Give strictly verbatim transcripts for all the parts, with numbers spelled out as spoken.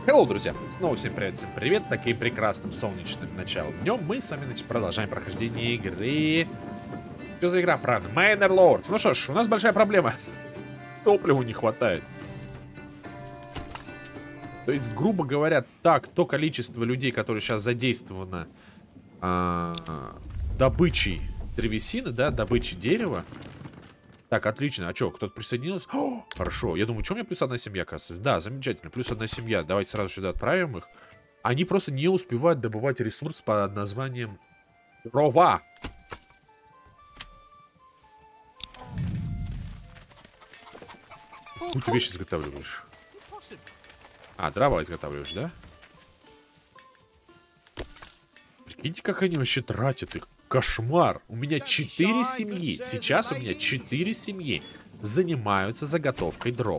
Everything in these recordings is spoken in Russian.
Hello, друзья! Снова всем привет, всем привет! Таким прекрасным солнечным началом днем мы с вами значит, продолжаем прохождение игры. Что за игра, правда? Manor Lords. Ну что ж, у нас большая проблема. Топливу не хватает. То есть, грубо говоря, так, то количество людей, которые сейчас задействовано а, добычей древесины, да, добычей дерева. Так, отлично. А что, кто-то присоединился? О, хорошо. Я думаю, что у меня плюс одна семья, оказывается? Да, замечательно. Плюс одна семья. Давайте сразу сюда отправим их. Они просто не успевают добывать ресурс под названием дрова. Какую-то вещь изготавливаешь. А, дрова изготавливаешь, да? Прикиньте, как они вообще тратят их. Кошмар. У меня четыре семьи. Сейчас у меня четыре семьи занимаются заготовкой дров.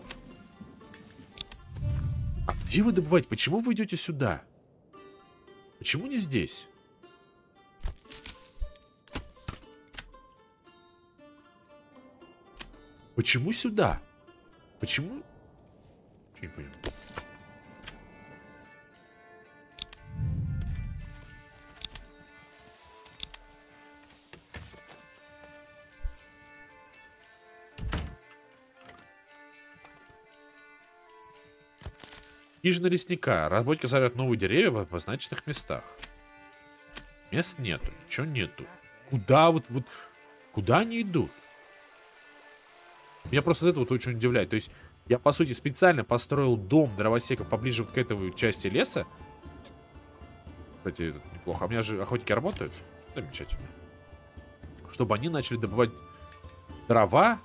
А где вы добываете? Почему вы идете сюда? Почему не здесь? Почему сюда? Почему? Чё не понял. Хижина лесника. Работники сажают новые деревья в обозначенных местах. Мест нету. Ничего нету. Куда вот, вот... Куда они идут? Меня просто это вот очень удивляет. То есть, я, по сути, специально построил дом дровосеков поближе вот к этой части леса. Кстати, это неплохо. А у меня же охотники работают. Замечательно. Чтобы они начали добывать дрова.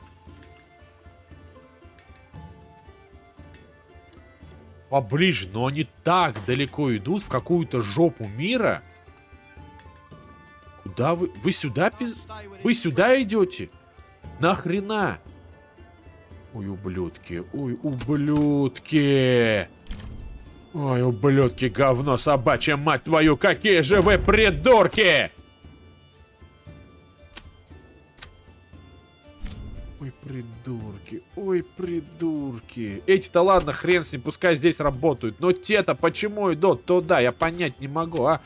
Поближе, но они так далеко идут в какую-то жопу мира. Куда вы? Вы сюда пиз... Вы сюда идете? Нахрена? Ой, ублюдки. Ой, ублюдки. Ой, ублюдки, говно собачье, мать твою. Какие же вы придурки! Ой, придурки, ой, придурки. Эти-то ладно, хрен с ним, пускай здесь работают. Но те-то почему идут туда, я понять не могу, а?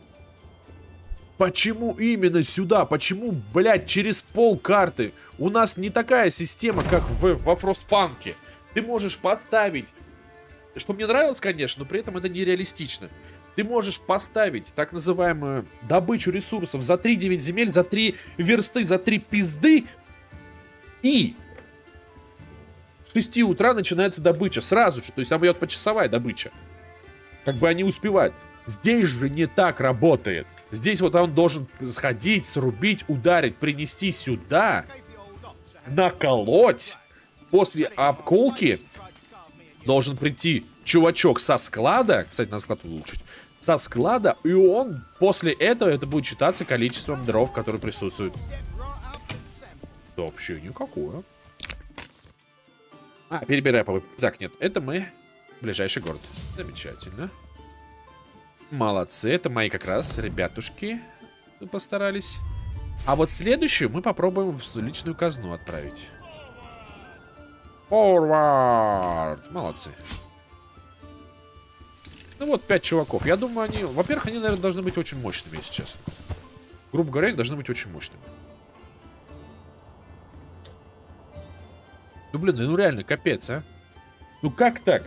Почему именно сюда? Почему, блядь, через пол карты? У нас не такая система, как в, во Фростпанке. Ты можешь поставить... Что мне нравилось, конечно, но при этом это нереалистично. Ты можешь поставить так называемую добычу ресурсов за три девять земель, за три версты, за три пизды. И с шести утра начинается добыча сразу же. То есть там идет почасовая добыча. Как бы они успевают. Здесь же не так работает. Здесь вот он должен сходить, срубить, ударить, принести сюда, наколоть. После обколки должен прийти чувачок со склада. Кстати, надо склад улучшить. Со склада. И он после этого, это будет считаться количеством дров, которые присутствуют. Вообще никакое. А, перебирай по... Так, нет, это мы. Ближайший город. Замечательно. Молодцы, это мои как раз ребятушки постарались. А вот следующую мы попробуем в личную казну отправить. Forward! Молодцы. Ну вот, пять чуваков. Я думаю, они... Во-первых, они, наверное, должны быть очень мощными, если честно. Грубо говоря, они должны быть очень мощными. Ну, блин, ну реально, капец, а. Ну как так?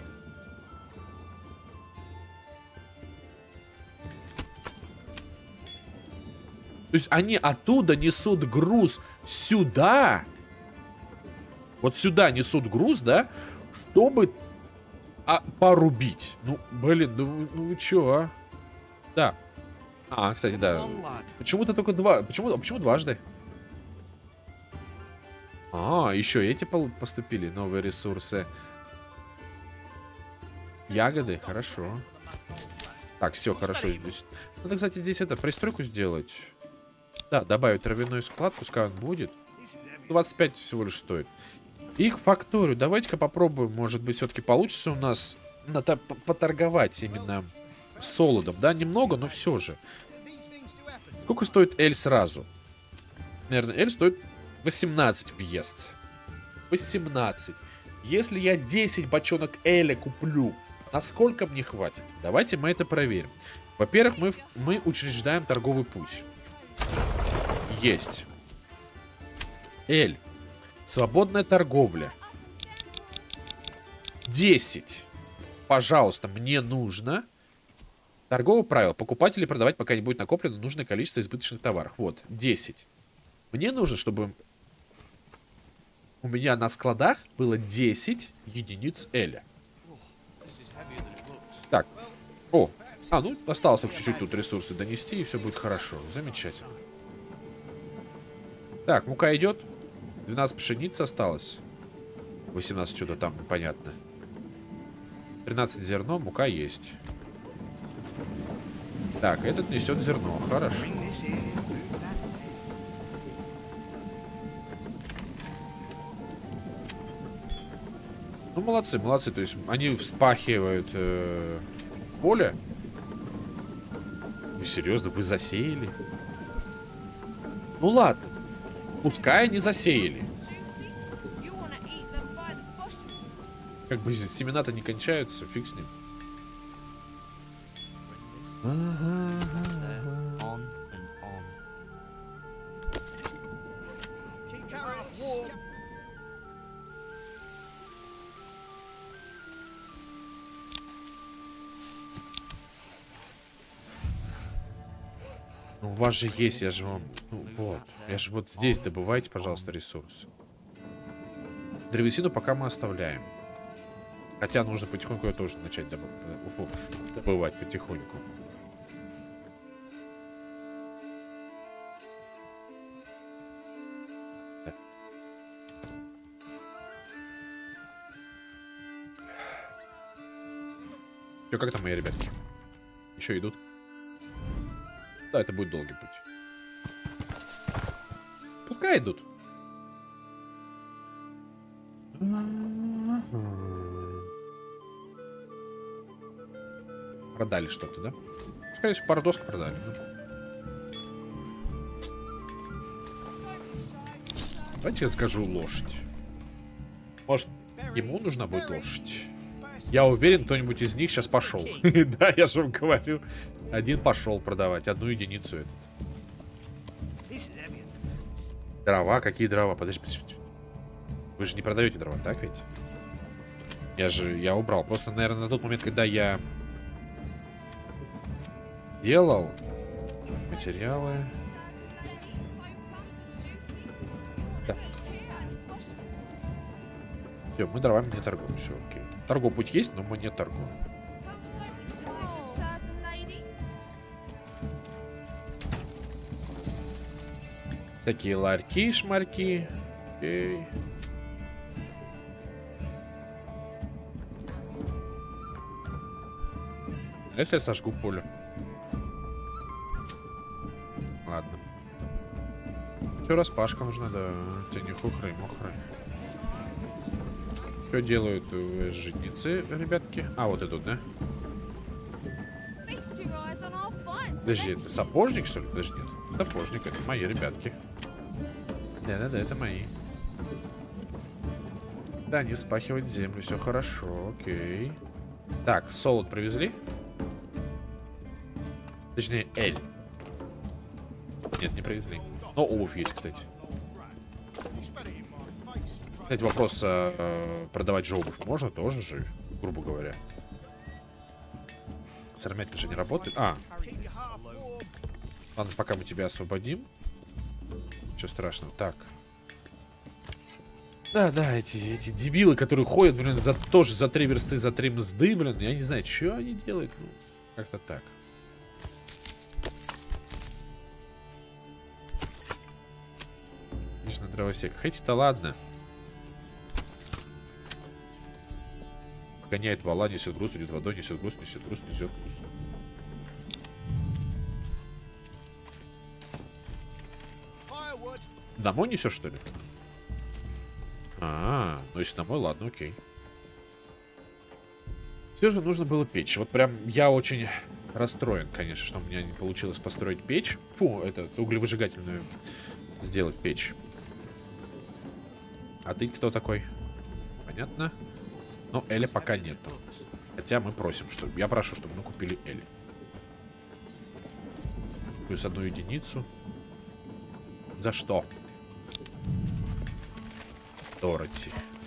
То есть они оттуда несут груз сюда. Вот сюда несут груз, да? Чтобы а, порубить. Ну, блин, ну, ну вы чё, а? Да. А, кстати, да. Почему-то только два. Почему, почему дважды? А, еще эти поступили, новые ресурсы. Ягоды, хорошо. Так, все, хорошо. Надо, кстати, здесь это, пристройку сделать. Да, добавить травяной склад, пускай он будет. двадцать пять всего лишь стоит. Их факторию. Давайте-ка попробуем, может быть, все-таки получится у нас поторговать именно солодом. Да, немного, но все же. Сколько стоит эль сразу? Наверное, эль стоит... восемнадцать въезд. восемнадцать. Если я десять бочонок эля куплю Насколько мне хватит? Давайте мы это проверим. Во-первых, мы, мы учреждаем торговый путь. Есть. Эль. Свободная торговля. десять. Пожалуйста, мне нужно. Торговое правило. Покупать или продавать, пока не будет накоплено нужное количество избыточных товаров. Вот, десять. Мне нужно, чтобы у меня на складах было десять единиц Эля. Так. О. А, ну, осталось только чуть-чуть тут ресурсы донести, и все будет хорошо. Замечательно. Так, мука идет. двенадцать пшеницы осталось. восемнадцать что-то там, непонятно. тринадцать зерно, мука есть. Так, этот несет зерно. Хорошо. Ну, молодцы, молодцы. То есть они вспахивают э, поле. Вы серьезно? Вы засеяли? Ну ладно. Пускай они засеяли. Как бы семена-то не кончаются, фиг с ним. Ну, у вас же есть, я же вам... Ну, вот. Я же вот здесь добывайте, пожалуйста, ресурсы. Древесину пока мы оставляем. Хотя нужно потихоньку ее тоже начать добыв... Фу, добывать потихоньку. Так. Че, как там мои ребятки? Еще идут? Да, это будет долгий путь. Пускай идут. Продали что-то, да? Скорее всего, пару досок продали. Да? Давайте я скажу лошадь. Может, ему нужна будет лошадь? Я уверен, кто-нибудь из них сейчас пошел. Да, я же вам говорю. Один пошел продавать, одну единицу этот. Дрова? Какие дрова? Подожди, подожди. Вы же не продаете дрова, так ведь? Я же, я убрал. Просто, наверное, на тот момент, когда я делал материалы. Так. Все, мы дровами не торгуем. Все, окей. Торговый путь есть, но мы не торгуем. Такие ларьки, шмарки. Окей. Если я сожгу поле. Ладно. Все, распашка нужна, да. Тебе не хухры, мохры. Что делают житницы, ребятки? А, вот идут, да? Подожди, это сапожник, что ли? Подожди, нет. Сапожник, это мои ребятки. Да-да-да, это мои. Да, они вспахивают землю, все хорошо, окей. Так, солод привезли? Точнее, эль. Нет, не привезли. Но обувь есть, кстати. Кстати, вопрос, а, продавать же обувь можно тоже же, грубо говоря. Сармятина же не работает. А. Ладно, пока мы тебя освободим. Ничего страшного. Так. Да, да, эти, эти дебилы, которые ходят, блин, за, тоже за три версты, за три мзды, блин. Я не знаю, что они делают. Ну, как-то так. Конечно, дровосек. Эти-то ладно. Гоняет вала, несет груз, идет водой, несет груз, несет груз, несет груз. Домой несешь, что ли? А, ну если домой, ладно, окей. Все же нужно было печь. Вот прям я очень расстроен, конечно, что у меня не получилось построить печь. Фу, это углевыжигательную сделать печь. А ты кто такой? Понятно. Но Эля пока нету. Хотя мы просим, чтобы... Я прошу, чтобы мы купили Элли. Плюс одну единицу. За что? Дороти.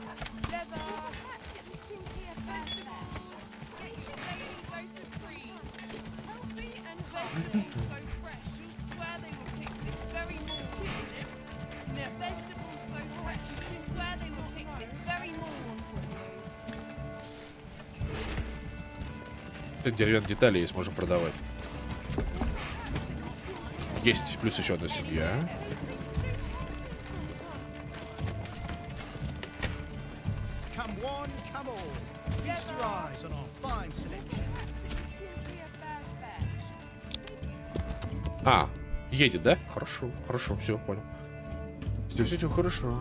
Деревянные детали есть, можем продавать. Есть, плюс еще одна семья. А, едет, да? Хорошо, хорошо, все, понял. Все, все, все хорошо.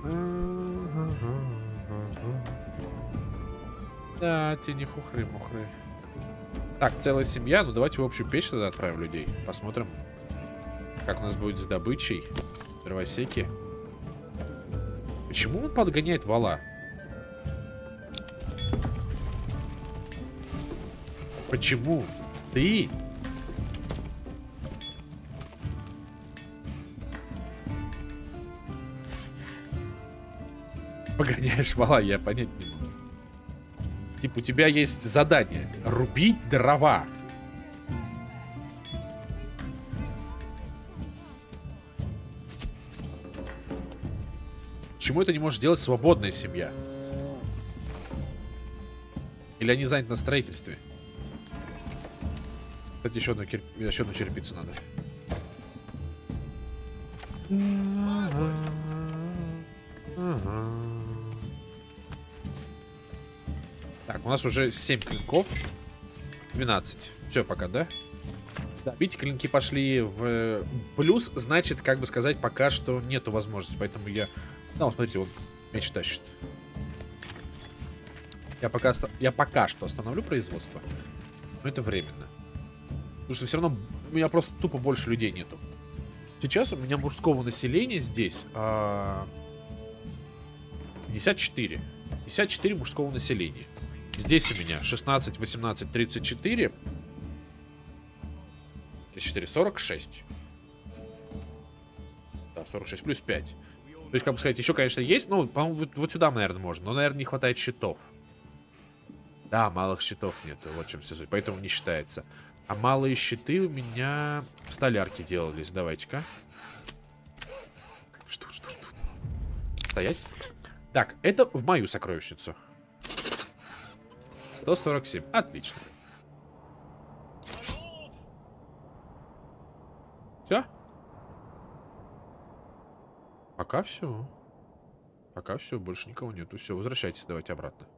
Да, те не хухры-мухры. Так, целая семья. Ну, давайте в общую печь тогда отправим людей. Посмотрим, как у нас будет с добычей. Дровосеки. Почему он подгоняет вала? Почему ты... погоняешь вала? Я понять не могу. Типа, у тебя есть задание рубить дрова. Почему это не может делать свободная семья? Или они заняты на строительстве? Кстати, еще одну, кир... еще одну черепицу надо. Так, у нас уже семь клинков. двенадцать. Все, пока, да? Да, видите, клинки пошли в плюс. Значит, как бы сказать, пока что нету возможности. Поэтому я... Да, вот смотрите, он меч тащит. Я пока, я пока что остановлю производство. Но это временно. Потому что все равно у меня просто тупо больше людей нету. Сейчас у меня мужского населения здесь а... пятьдесят четыре. пятьдесят четыре мужского населения. Здесь у меня шестнадцать, восемнадцать, тридцать четыре. тридцать четыре, сорок шесть. Да, сорок шесть плюс пять. То есть, как бы сказать, еще, конечно, есть. Ну, по-моему, вот, вот сюда, наверное, можно. Но, наверное, не хватает щитов. Да, малых щитов нет. Вот в чем все суть. Поэтому не считается. А малые щиты у меня в столярке делались. Давайте-ка. Что, что, что? Стоять. Так, это в мою сокровищницу. сто сорок семь. Отлично. Все? Пока все. Пока все, больше никого нету. Все, возвращайтесь, давайте обратно.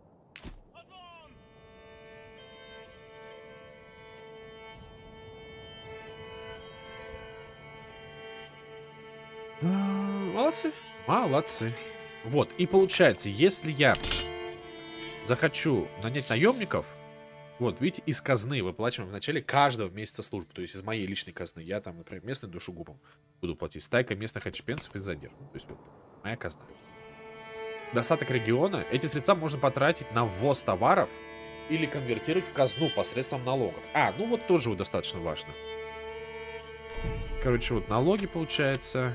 Молодцы. Молодцы. Вот, и получается, если я захочу нанять наемников, вот, видите, из казны выплачиваем в начале каждого месяца службы. То есть из моей личной казны. Я там, например, местным душегубом буду платить. Стайка местных отщепенцев из задир. То есть вот, моя казна. Достаток региона. Эти средства можно потратить на ввоз товаров или конвертировать в казну посредством налогов. А, ну вот тоже вот достаточно важно. Короче, вот налоги, получается.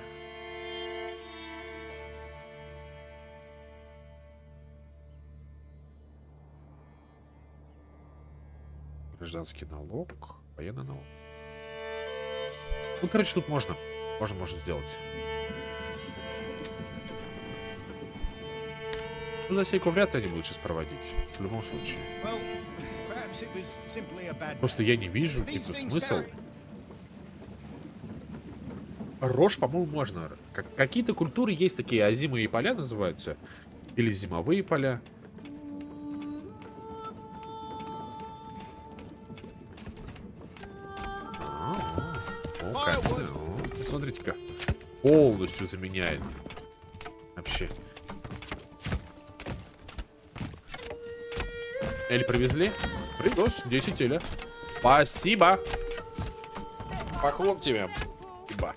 Гражданский налог, военный налог. Ну, короче, тут можно. Можно, можно сделать. Ну, засейку вряд ли они будут сейчас проводить. В любом случае. Просто я не вижу, типа, смысл. Рожь, по-моему, можно. Как, какие-то культуры есть такие, озимые поля называются. Или зимовые поля. Смотрите-ка. Полностью заменяет. Вообще. Эль привезли? Привез. десять эля. Спасибо. Поклон тебе. Спасибо.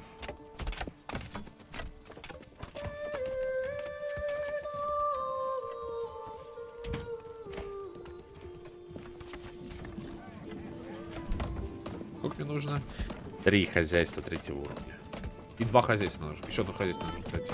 Сколько мне нужно? Три хозяйства третьего уровня. И два хозяйства нужно. Еще одно хозяйство нужно, кстати.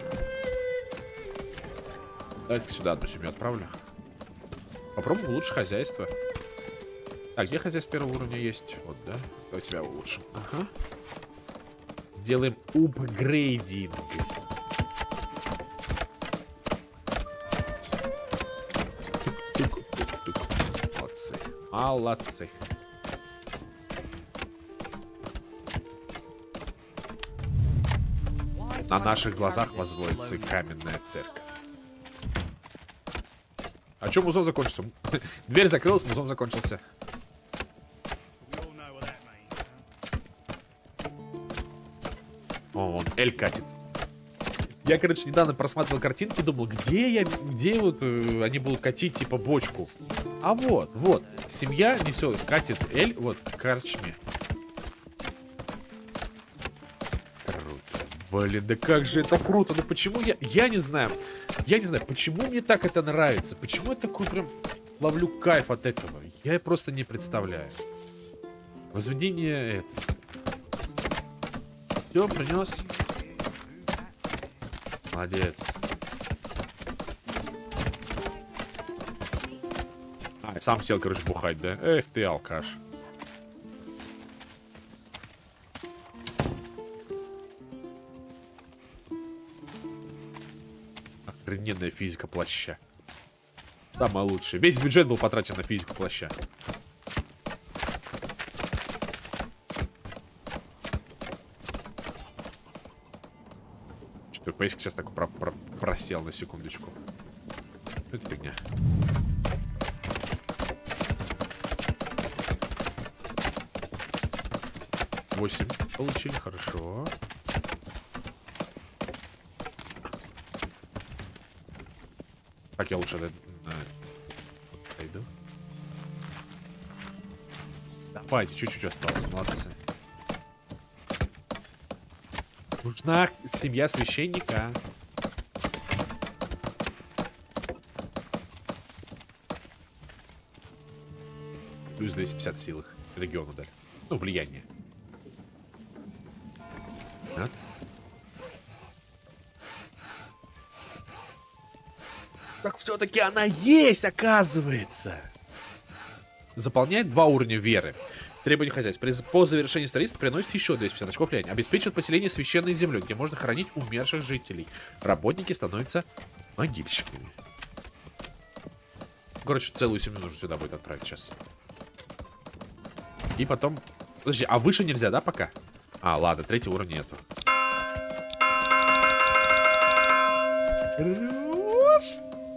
Так, сюда одну семью отправлю. Попробуем улучшить хозяйство. Так, где хозяйство первого уровня есть? Вот, да? Давай тебя улучшим. Ага. Сделаем апгрейдинг. Молодцы. Молодцы. На наших глазах возводится каменная церковь. А чё музон закончился? Дверь закрылась, музон закончился. О, он Эль катит. Я, короче, недавно просматривал картинки, думал, где я, где вот э, они будут катить, типа, бочку. А вот, вот, семья несет, катит Эль, вот, к карчме. Круто. Блин, да как же это круто, ну почему я, я не знаю, я не знаю, почему мне так это нравится, почему я такой прям ловлю кайф от этого, я просто не представляю. Возведение это. Все, принес. Молодец. А, сам сел, короче, бухать, да? Эх ты, алкаш. Охрененная физика плаща. Самая лучшая. Весь бюджет был потрачен на физику плаща. Поиск сейчас такой про про просел на секундочку. Это фигня. восемь получили, хорошо. Так, я лучше на, на дойду. Давайте, чуть-чуть осталось, молодцы. Нужна семья священника. Плюс двести пятьдесят силы. Региону дали. Ну, влияние. А? Так все-таки она есть, оказывается. Заполняет два уровня веры. Требования хозяйства. По завершении строительства приносит еще двести пятьдесят очков влияния. Обеспечивает поселение священной землей, где можно хоронить умерших жителей. Работники становятся могильщиками. Короче, целую семью нужно сюда будет отправить сейчас. И потом... Подожди, а выше нельзя, да, пока? А, ладно, третий уровень нету. Хорош!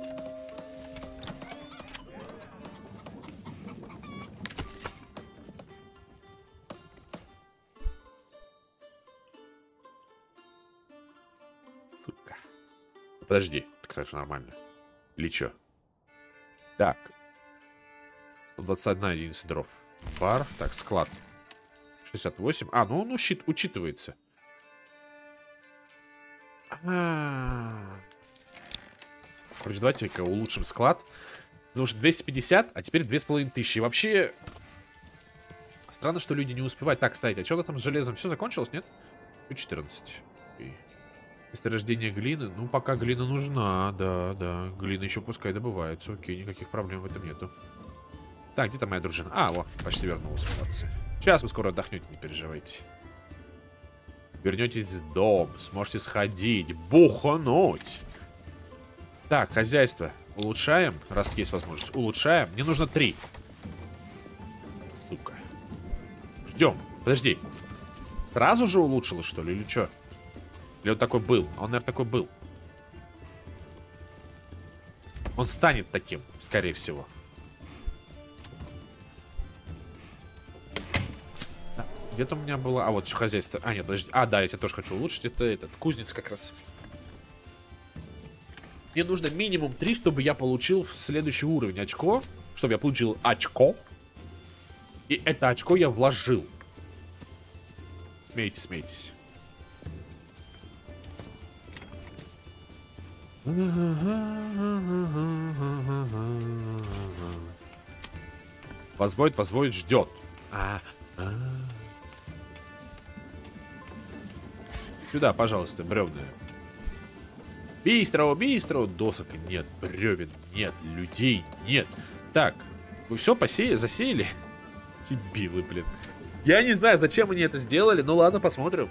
Сука. Подожди, кстати, нормально. Или чё? Так. сто двадцать одна единица дров. Бар. Так, склад. шестьдесят восемь. А, ну он учит, учитывается. А-а-а. Короче, давайте-ка улучшим склад. Потому что двести пятьдесят, а теперь две с половиной тысячи. И вообще... Странно, что люди не успевают. Так, кстати, а что-то там с железом все закончилось, нет? четырнадцать. Месторождение глины. Ну, пока глина нужна. Да, да. Глина еще пускай добывается. Окей, никаких проблем в этом нету. Так, где-то моя дружина? А, вот, почти вернулась. Молодцы. Сейчас вы скоро отдохнете, не переживайте. Вернетесь в дом. Сможете сходить. Бухануть. Так, хозяйство. Улучшаем, раз есть возможность. Улучшаем. Мне нужно три. Сука. Ждем. Подожди. Сразу же улучшилось, что ли, или что? Или он такой был? Он, наверное, такой был. Он станет таким, скорее всего. Где-то у меня было... А, вот еще хозяйство. А, нет, подожди. А, да, я тебя тоже хочу улучшить. Это этот, кузнец как раз. Мне нужно минимум три, чтобы я получил в следующий уровень очко. Чтобы я получил очко. И это очко я вложил. Смейтесь, смейтесь. Возводит, возводит, ждет. А, а. Сюда, пожалуйста, бревна. Бистро, бистро. Досок нет, бревен нет, людей нет. Так, вы все посеяли, засеяли? Дебилы, блин. Я не знаю, зачем они это сделали. Ну ладно, посмотрим.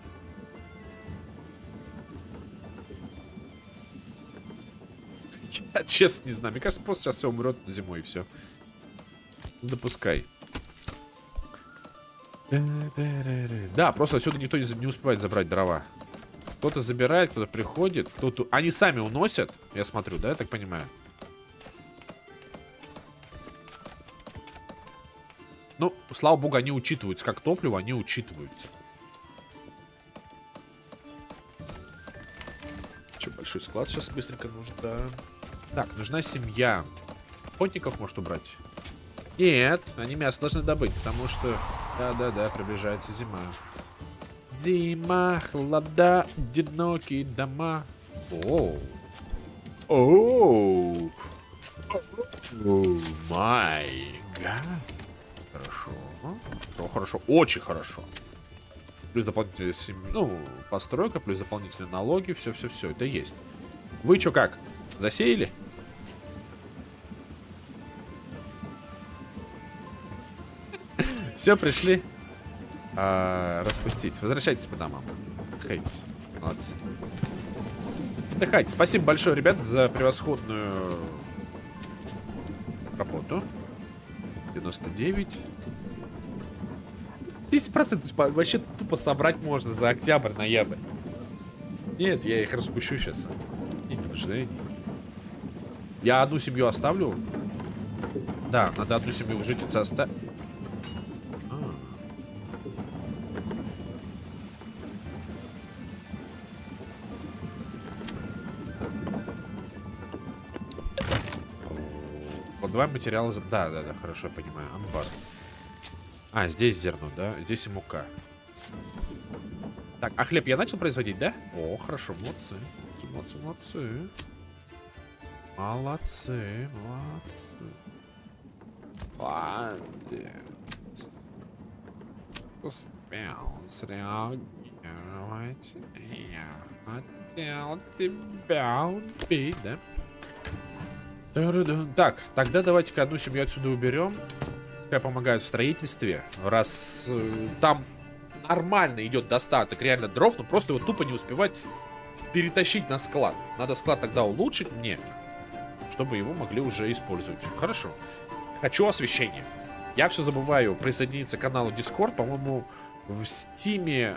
Я честно не знаю. Мне кажется, просто сейчас все умрет зимой и все. Допускай. Да, просто отсюда никто не, не успевает забрать дрова. Кто-то забирает, кто-то приходит, кто-то... Они сами уносят, я смотрю, да, я так понимаю? Ну, слава богу, они учитываются. Как топливо, они учитываются. Че, большой склад сейчас быстренько нужно, да. Так, нужна семья. Охотников может убрать? Нет, они мясо должны добыть, потому что... Да-да-да, приближается зима. Зима, холода, одинокие дома. Оу. Оу. Оу, май гад. Хорошо. Хорошо, хорошо. Очень хорошо. Плюс дополнительная семья, ну, постройка, плюс дополнительные налоги. Все-все-все, это есть. Вы что, как? Засеяли? Все, пришли. А, распустить. Возвращайтесь по домам. Отдыхайте. Молодцы. Отдыхайте. Спасибо большое, ребят, за превосходную работу. девяносто девять. десять процентов вообще тупо собрать можно за октябрь, ноябрь. Нет, я их распущу сейчас. Мне не нужны. Я одну семью оставлю. Да, надо одну семью жительницы оставить. Два материала. Да, да, да, хорошо, я понимаю. Амбар. А, здесь зерно, да? Здесь и мука. Так, а хлеб я начал производить, да? О, хорошо, молодцы. Молодцы, молодцы. Молодцы, молодцы. Молодец. Успел среагировать. Я хотел тебя убить, да? Так, тогда давайте-ка одну семью отсюда уберем. Пускай помогают в строительстве. Раз э, там нормально идет достаток реально дров, но просто его тупо не успевать перетащить на склад. Надо склад тогда улучшить мне, чтобы его могли уже использовать. Хорошо. Хочу освещение. Я все забываю присоединиться к каналу Discord. По-моему, в Стиме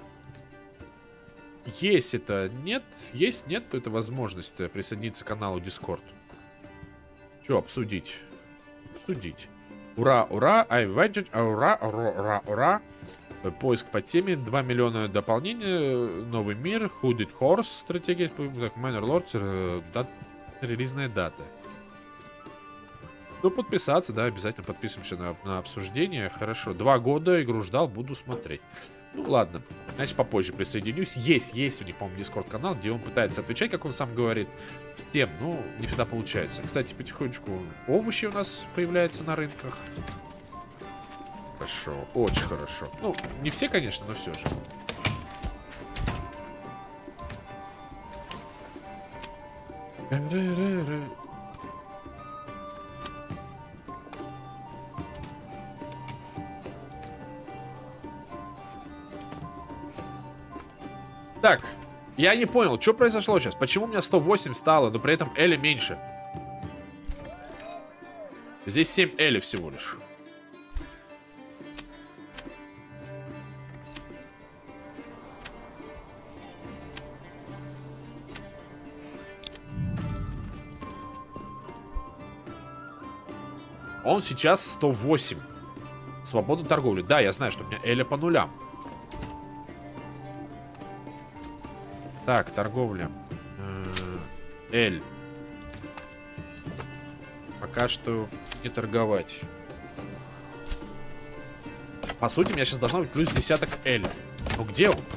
есть это. Нет? Есть, нет, то это возможность присоединиться к каналу Discord. Что обсудить? Обсудить. Ура, ура, I invented, ура, ура, ура, ура. Поиск по теме, два миллиона дополнения, новый мир, Hooded Horse, стратегия, так, Manor Lords, дат, релизная дата. Ну, подписаться, да, обязательно подписываемся на, на обсуждение. Хорошо, два года игру ждал, буду смотреть. Ну, ладно, значит, попозже присоединюсь. Есть, есть у них, по-моему, Discord-канал, где он пытается отвечать, как он сам говорит, всем, ну, не всегда получается. Кстати, потихонечку овощи у нас появляются на рынках. Хорошо, очень хорошо. Ну, не все, конечно, но все же. Так, я не понял, что произошло сейчас? Почему у меня сто восемь стало, но при этом Эли меньше? Здесь семь Эли всего лишь. Он сейчас сто восемь. Свобода торговли. Да, я знаю, что у меня Эля по нулям. Так, торговля. Эль. Пока что не торговать. По сути, у меня сейчас должна быть плюс десяток Эль. Ну где он?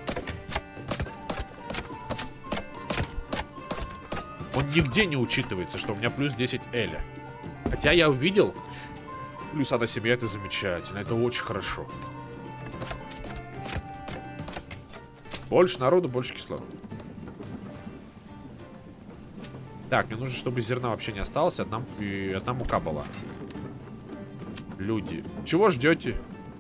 Он нигде не учитывается, что у меня плюс десять Эля. Хотя я увидел. Плюс одна семья, это замечательно. Это очень хорошо. Больше народу, больше кислорода. Так, мне нужно, чтобы зерна вообще не осталось. Одна, и одна мука была. Люди. Чего ждете?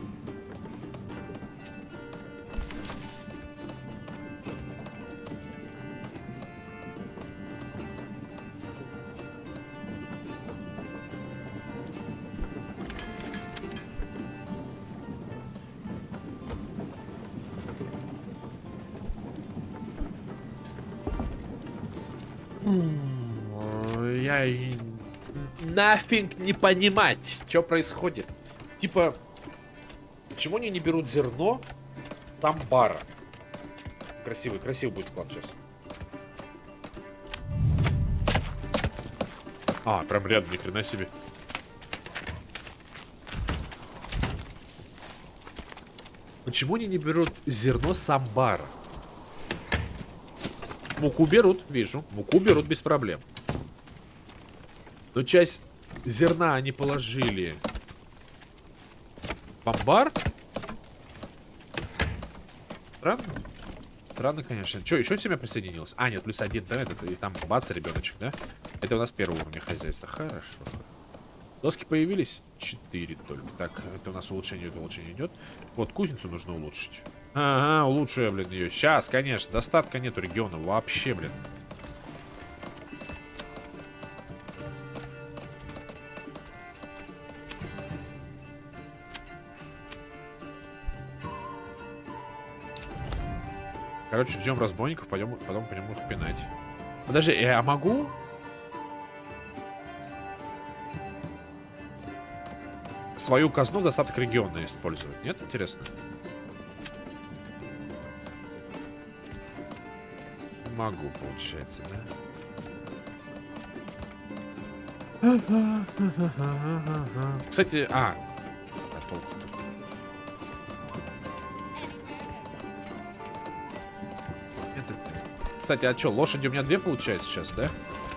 Я и нафиг не понимать, что происходит. Типа, почему они не берут зерно с амбара? Красивый, красивый будет склад сейчас. А, прям рядом, ни хрена себе. Почему они не берут зерно с амбара? Муку берут, вижу. Муку берут без проблем. Но часть зерна они положили в амбар. Странно. Странно, конечно. Че, еще семья присоединилась? А, нет, плюс один, да? Это, и там бац, ребеночек, да? Это у нас первый уровень хозяйства. Хорошо. Доски появились? Четыре только. Так, это у нас улучшение, это улучшение идет. Вот, кузницу нужно улучшить. Ага, улучшу я, блин, ее. Сейчас, конечно. Достатка нету региона. Вообще, блин. Короче, ждем разбойников, пойдем, потом пойдем их пинать. Подожди, я могу? Свою казну в достаток региона использовать. Нет, интересно? Могу, получается, да? Кстати, а. А толку тут. Кстати, а что, лошади у меня две получается сейчас, да?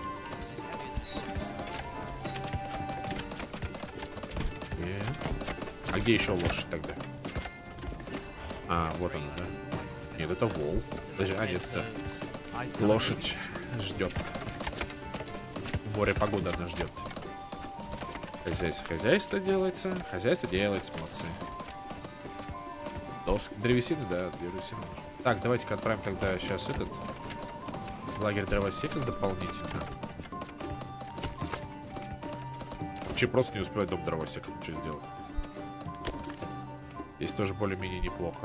Нет. А где еще лошадь тогда? А, вот она, да? Нет, это вол. Даже, а, нет, это лошадь ждет. Море погода она ждет. Хозяйство, хозяйство делается. Хозяйство делается, молодцы. Доск, древесины, да, древесины. Так, давайте-ка отправим тогда сейчас этот лагерь дровосеков дополнительно. Вообще просто не успевать дом дровосеков что сделать. Здесь тоже более-менее неплохо.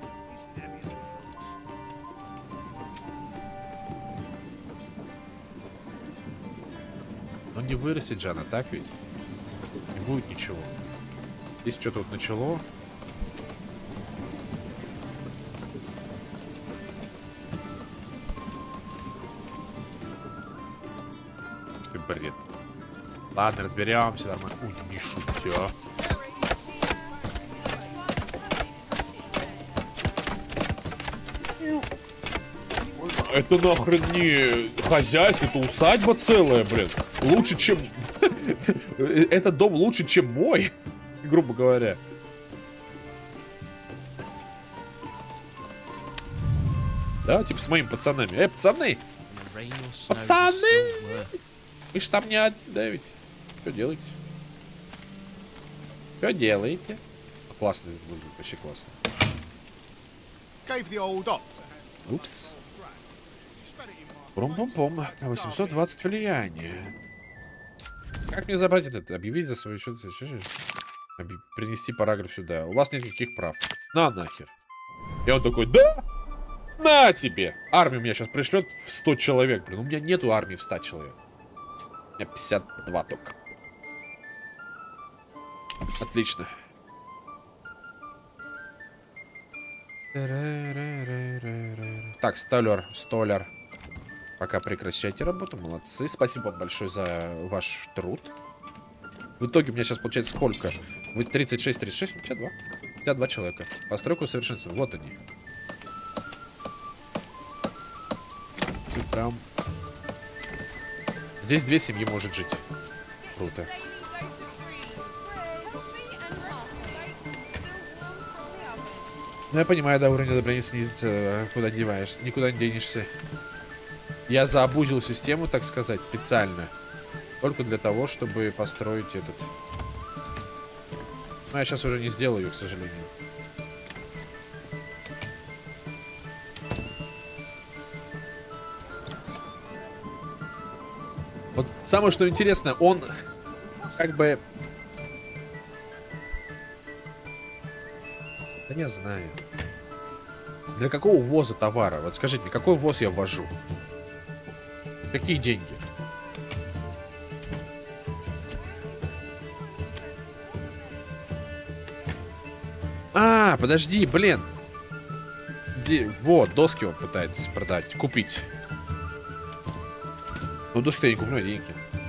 Но не вырастет же она, так ведь? Не будет ничего. Здесь что-то вот начало. Бред. Ладно, разберемся нормально. Ой, не шутя. Это нахрен не хозяйство, это усадьба целая, блин. Лучше, чем... Этот дом лучше, чем мой, грубо говоря. Да, типа с моими пацанами. Эй, пацаны! Пацаны! Вы ж там не от... Да ведь. Что делаете? Что делаете? Классно здесь будет, вообще классно. Упс. Пум-пум-пум. восемьсот двадцать влияния. Как мне забрать этот? Объявить за свою что-то? Принести параграф сюда. У вас нет никаких прав. На нахер. И он такой, да? На тебе! Армию меня сейчас пришлет в сто человек, блин. У меня нету армии в ста человек. У меня пятьдесят два только. Отлично. Так, столяр, столяр. Пока прекращайте работу, молодцы. Спасибо вам большое за ваш труд. В итоге у меня сейчас получается сколько? Вы тридцать шесть, тридцать шесть, пятьдесят два. пятьдесят два человека. Постройку усовершенствования. Вот они. И прям... Здесь две семьи может жить. Круто. Ну, я понимаю, да, уровень одобрения снизится, куда деваешь, никуда не денешься. Я заобузил систему, так сказать, специально. Только для того, чтобы построить этот. Но я сейчас уже не сделаю ее, к сожалению. Вот самое, что интересно, он как бы... Да не знаю. Для какого ввоза товара? Вот скажите мне, какой ввоз я ввожу? Какие деньги? А, подожди, блин. Где? Вот, доски он пытается продать, купить. Ну, доски-то я не куплю, деньги.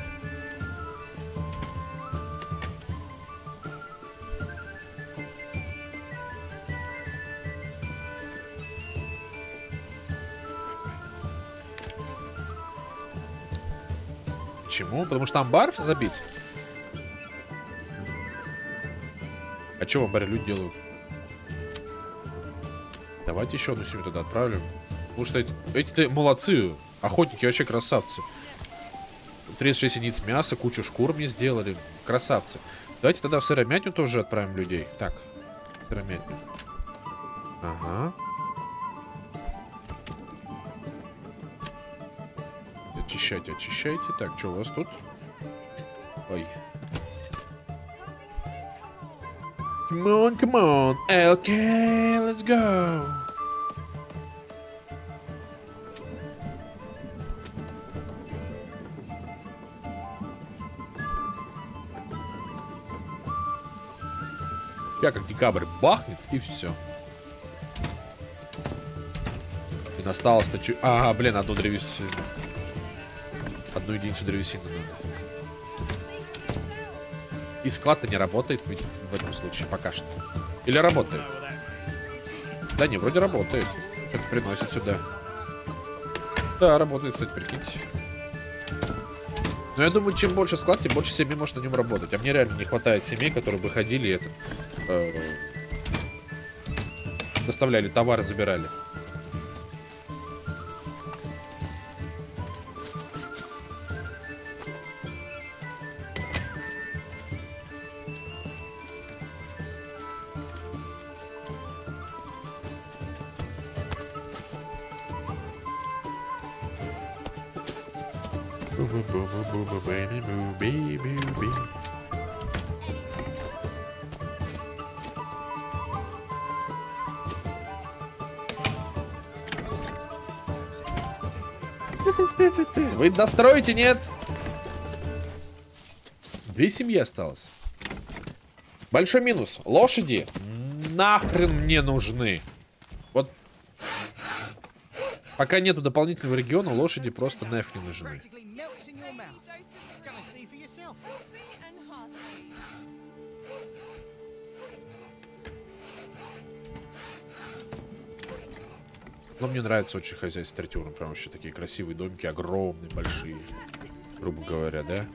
Почему? Потому что амбар забит. А что в амбаре люди делают? Давайте еще одну семью туда отправим. Потому что эти, эти молодцы. Охотники вообще красавцы. тридцать шесть единиц мяса, кучу шкур мне сделали. Красавцы. Давайте тогда в сыромятню тоже отправим людей. Так, сыромятню. Ага. Очищайте, очищайте. Так, что у вас тут? Ой. Come on, come on. Okay, let's go. Я как декабрь бахнет, и все. И осталось-то чуть... Ага, блин, одну древесину. Одну единицу древесины надо. И склад-то не работает ведь в этом случае пока что. Или работает? Да не, вроде работает. Что-то приносит сюда. Да, работает, кстати, прикиньте. Но я думаю, чем больше склад, тем больше семей может на нем работать. А мне реально не хватает семей, которые бы ходили и это, э, доставляли товары, забирали. Вы достроите, нет? Две семьи осталось. Большой минус. Лошади нахрен мне нужны. Вот пока нету дополнительного региона, лошади просто нафиг не нужны. Но мне нравится очень хозяйство третьего уровня. Прям вообще такие красивые домики, огромные, большие. Грубо говоря, да?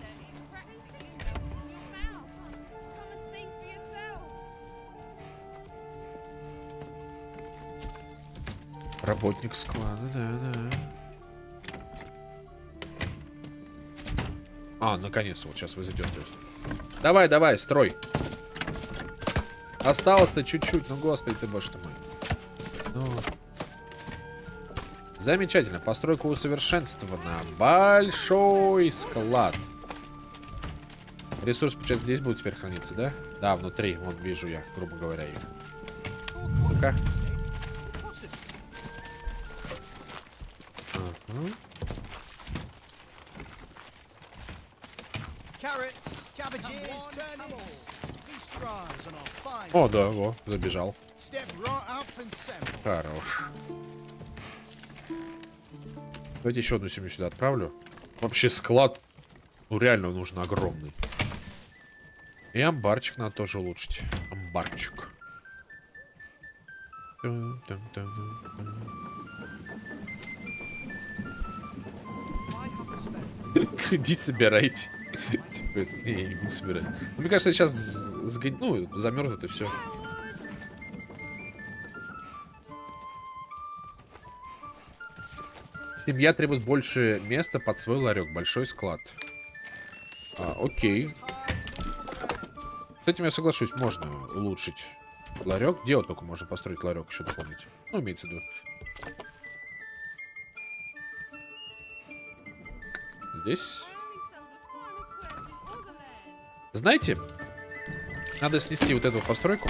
Работник склада, да, да. А, наконец-то, вот сейчас вы зайдете. Давай, давай, строй. Осталось-то чуть-чуть, ну господи ты, боже ты мой. Ну... Замечательно. Постройка усовершенствована. Большой склад. Ресурс, получается, здесь будет теперь храниться, да? Да, внутри. Вон вижу я, грубо говоря, их. Ну-ка. Угу. О, да, во, забежал. Хорош. Давайте еще одну семью сюда отправлю. Вообще склад, ну реально нужен огромный. И амбарчик надо тоже улучшить. Амбарчик. Идите собирайте. Типа, не, я не буду собирать. Мне кажется, сейчас ну, замерзнут и все. Семья требует больше места под свой ларек. Большой склад. А, окей. С этим я соглашусь. Можно улучшить ларек. Где вот только можно построить ларек еще дополнить? Ну, имеется в виду. Здесь. Знаете, надо снести вот эту постройку.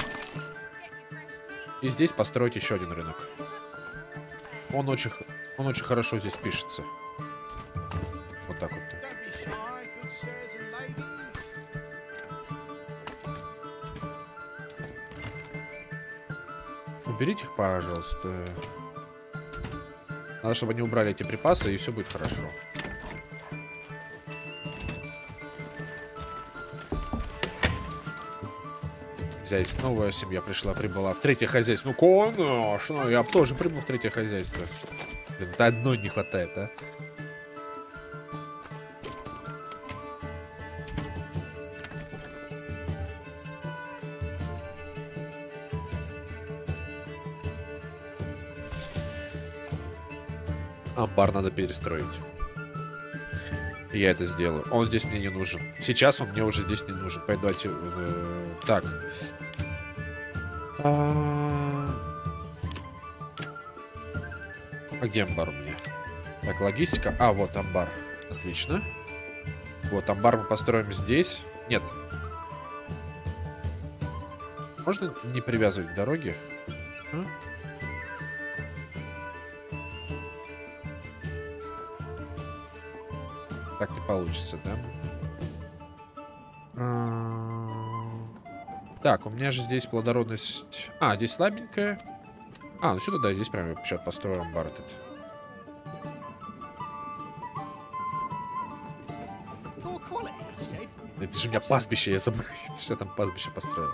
И здесь построить еще один рынок. Он очень, он очень хорошо здесь пишется. Вот так вот. Уберите их, пожалуйста. Надо, чтобы они убрали эти припасы, и все будет хорошо. Здесь новая семья пришла, прибыла в третье хозяйство. Ну, конечно, я бы тоже прибыл в третье хозяйство. Блин, это одной не хватает, а? Амбар надо перестроить. Я это сделаю. Он здесь мне не нужен. Сейчас он мне уже здесь не нужен. Поэтому давайте... Э, так. А... а где амбар у меня? Так, логистика. А, вот амбар. Отлично. Вот, амбар мы построим здесь. Нет. Можно не привязывать к дороге? А? Так не получится, да? А... Так, у меня же здесь плодородность... А, здесь слабенькая. А, ну сюда, да, здесь прям я сейчас построю амбар этот. Это же у меня пастбище, я забыл, что я там пастбище построил.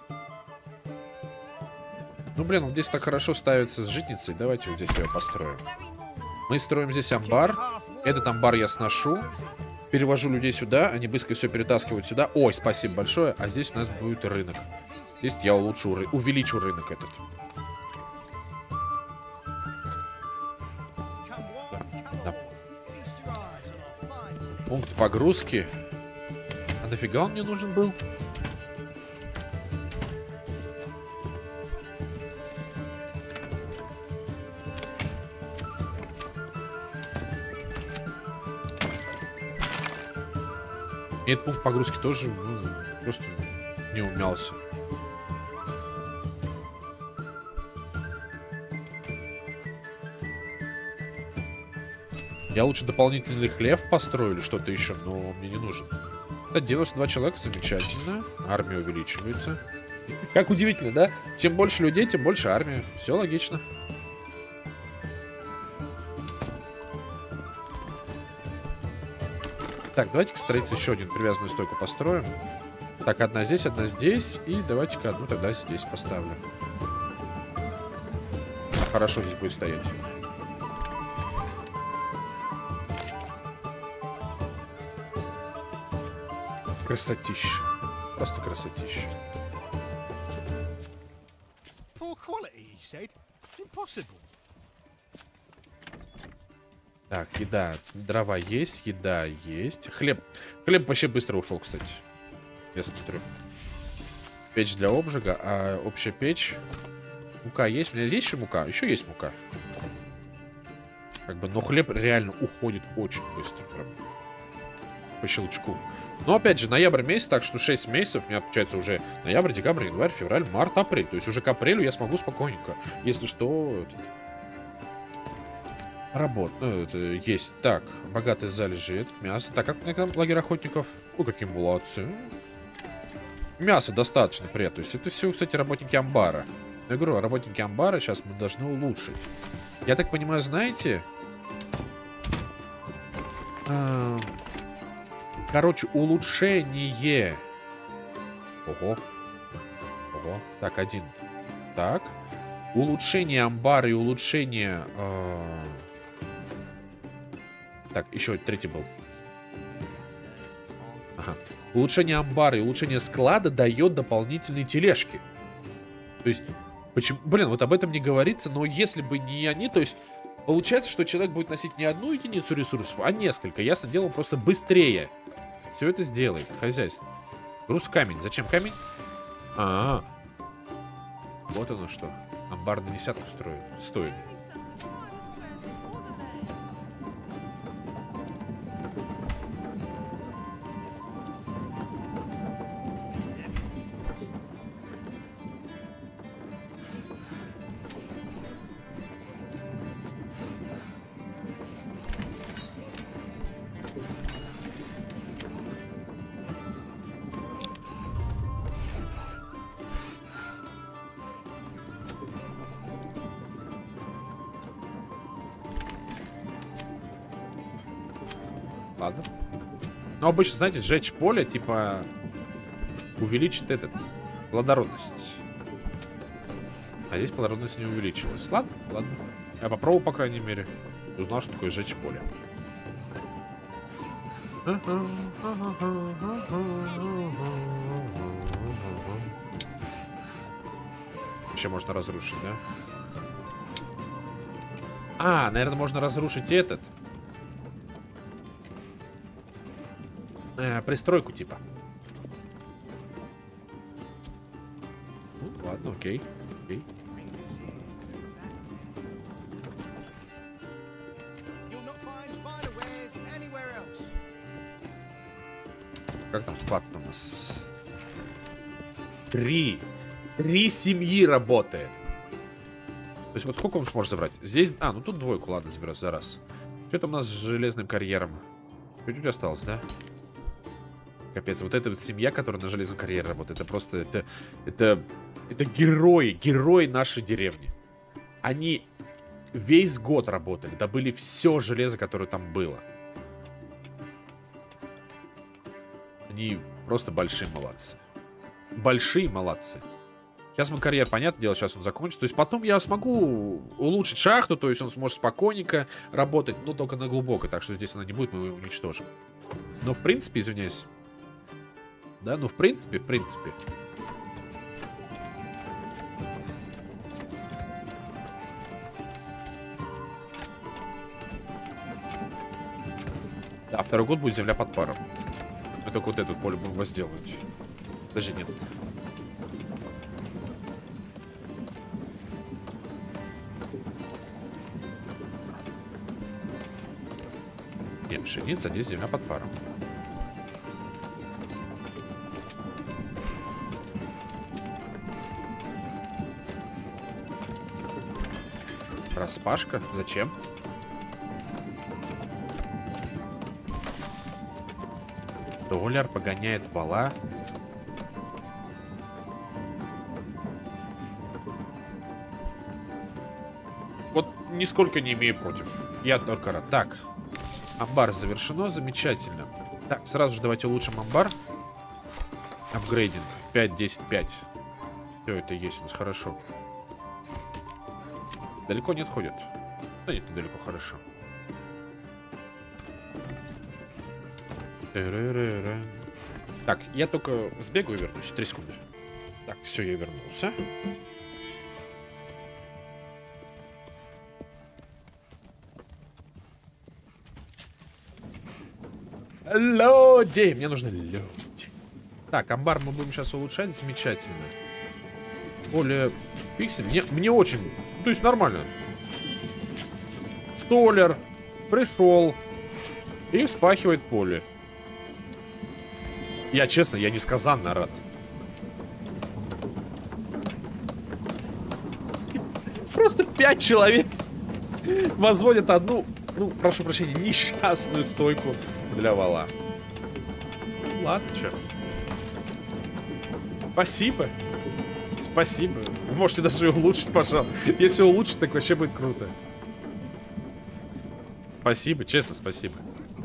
Ну, блин, вот здесь так хорошо ставится с житницей. Давайте вот здесь ее построим. Мы строим здесь амбар. Этот амбар я сношу. Перевожу людей сюда. Они быстро все перетаскивают сюда. Ой, спасибо большое. А здесь у нас будет рынок. Здесь я улучшу, увеличу рынок этот. Да. Пункт погрузки. А нафига он мне нужен был? И этот пункт погрузки тоже, ну, просто не умялся. Я лучше дополнительный хлев построю или что-то еще, но мне не нужен. Да, девяносто два человека, замечательно. Армия увеличивается. Как удивительно, да? Чем больше людей, тем больше армия. Все логично. Так, давайте-ка строиться еще один привязанную стойку построим. Так, одна здесь, одна здесь. И давайте-ка одну тогда здесь поставлю. А, хорошо здесь будет стоять. Красотища. Просто красотища. Так, еда. Дрова есть, еда есть. Хлеб. Хлеб вообще быстро ушел, кстати. Я смотрю. Печь для обжига. А общая печь. Мука есть. У меня есть еще мука? Еще есть мука. Как бы, но хлеб реально уходит очень быстро. Прям. По щелчку. Но опять же, ноябрь месяц, так что шесть месяцев. У меня получается уже ноябрь, декабрь, январь, февраль, март, апрель. То есть уже к апрелю я смогу спокойненько. Если что... Работ, ну, это есть. Так, богатые залежи, это мясо. Так, как у меня там лагерь охотников? Ой, какие молодцы. Мясо достаточно при этом. То есть это все, кстати, работники амбара. Я говорю, работники амбара сейчас мы должны улучшить. Я так понимаю, знаете... А... Короче, улучшение. Ого. Ого. Так, один. Так. Улучшение амбара и улучшение... Э... Так, еще третий был. Ага. Улучшение амбара и улучшение склада дает дополнительные тележки. То есть, почему... Блин, вот об этом не говорится, но если бы не они, то есть... Получается, что человек будет носить не одну единицу ресурсов, а несколько. Ясно дело, просто быстрее все это сделает. Хозяйство. Груз камень. Зачем камень? А, -а, а. Вот оно что. Амбар на десятку строит. Стоит. Ладно. Но обычно, знаете, сжечь поле, типа, увеличит этот, плодородность. А здесь плодородность не увеличилась. Ладно, ладно. Я попробовал, по крайней мере. Узнал, что такое сжечь поле. Вообще можно разрушить, да? А, наверное, можно разрушить этот. Э, пристройку типа. Ну, ладно, окей. окей. Как там склад-то у нас? Три. Три семьи работает. То есть вот сколько он сможет забрать? Здесь... А, ну тут двойку, ладно, заберет за раз. Что там у нас с железным карьером? Чуть-чуть осталось, да? Капец, вот эта вот семья, которая на железном карьере работает, это просто, это, это, это герои, герои нашей деревни. Они весь год работали, добыли все железо, которое там было. Они просто большие молодцы. Большие молодцы. Сейчас мы карьер, понятное дело, сейчас он закончит. То есть потом я смогу улучшить шахту, то есть он сможет спокойненько работать, но только на глубокой, так что здесь она не будет, мы его уничтожим. Но в принципе, извиняюсь. Да, ну в принципе, в принципе. Да, второй год будет земля под паром. Мы только вот этот поле будем возделывать. Даже нет. Нет, пшеница, здесь земля под паром. Распашка? Зачем? Доляр погоняет вала. Вот нисколько не имею против. Я только рад. Так. Амбар завершено. Замечательно. Так, сразу же давайте улучшим амбар. Апгрейдинг. пять, десять, пять. Все это есть у нас. Хорошо. Далеко не отходят. Да нет, недалеко, хорошо. Так, я только сбегаю и вернусь. Три секунды. Так, все, я вернулся. Люди! Мне нужны люди. Так, амбар мы будем сейчас улучшать. Замечательно. Более фиксель. Мне, мне очень... То есть нормально. Столяр пришел и вспахивает поле. Я, честно, я несказанно рад. Просто пять человек возводят одну, ну, прошу прощения, несчастную стойку для вала. Ладно, что. Спасибо. Спасибо. Вы можете даже улучшить, пожалуйста. Если улучшить, так вообще будет круто. Спасибо, честно, спасибо.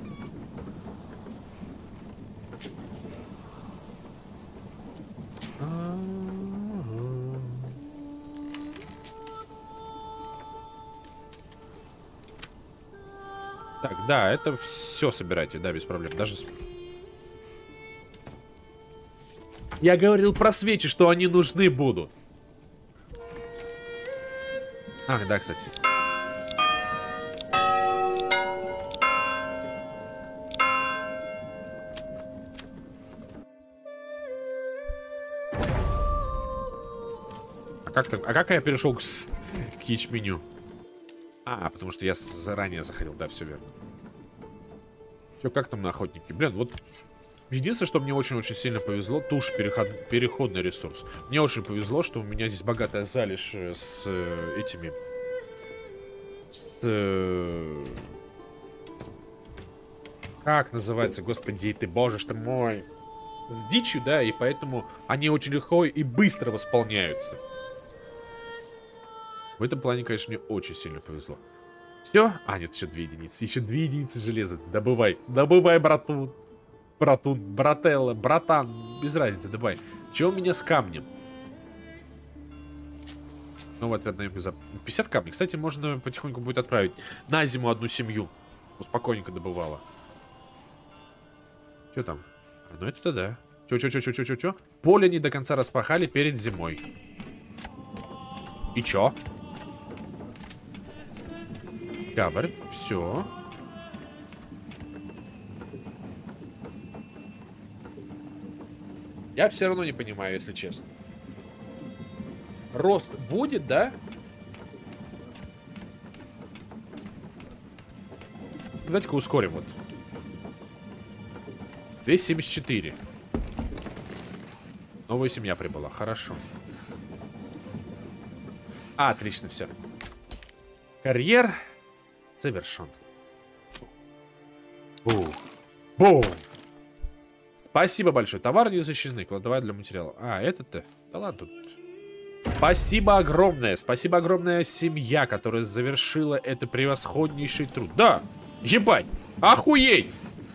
Так, да, это все собирайте, да, без проблем. Даже... Я говорил про свечи, что они нужны будут. Ах, да, кстати. А как, там, а как я перешел к, к ячменю? А, потому что я заранее заходил. Да, все верно. Че, как там на охотнике? Блин, вот... Единственное, что мне очень-очень сильно повезло, тушь переход... переходный ресурс. Мне очень повезло, что у меня здесь богатая залежь с э, этими... С... Э... Как называется, господи, ты, боже ж ты мой. С дичью, да, и поэтому они очень легко и быстро восполняются. В этом плане, конечно, мне очень сильно повезло. Все? А, нет, еще две единицы. Еще две единицы железа. Добывай. Добывай, братун. Братун, брателла, братан. Без разницы, добывай. Че у меня с камнем? Новый ответ на юго. пятьдесят камней. Кстати, можно потихоньку будет отправить на зиму одну семью. Спокойненько добывала. Че там? А, ну это-то да. Че-че-че-че-че-че? Поле не до конца распахали перед зимой. И чё? Габарь, все. Я все равно не понимаю, если честно. Рост будет, да? Давайте-ка ускорим вот. двести семьдесят четыре. Новая семья прибыла, хорошо. А, отлично, все. Карьер завершен. Бум. Бум. Спасибо большое. Товар не защищены. Кладовая для материала. А, это-то. Да ладно тут. Спасибо огромное. Спасибо огромное семья, которая завершила это превосходнейший труд. Да, ебать. Охуеть.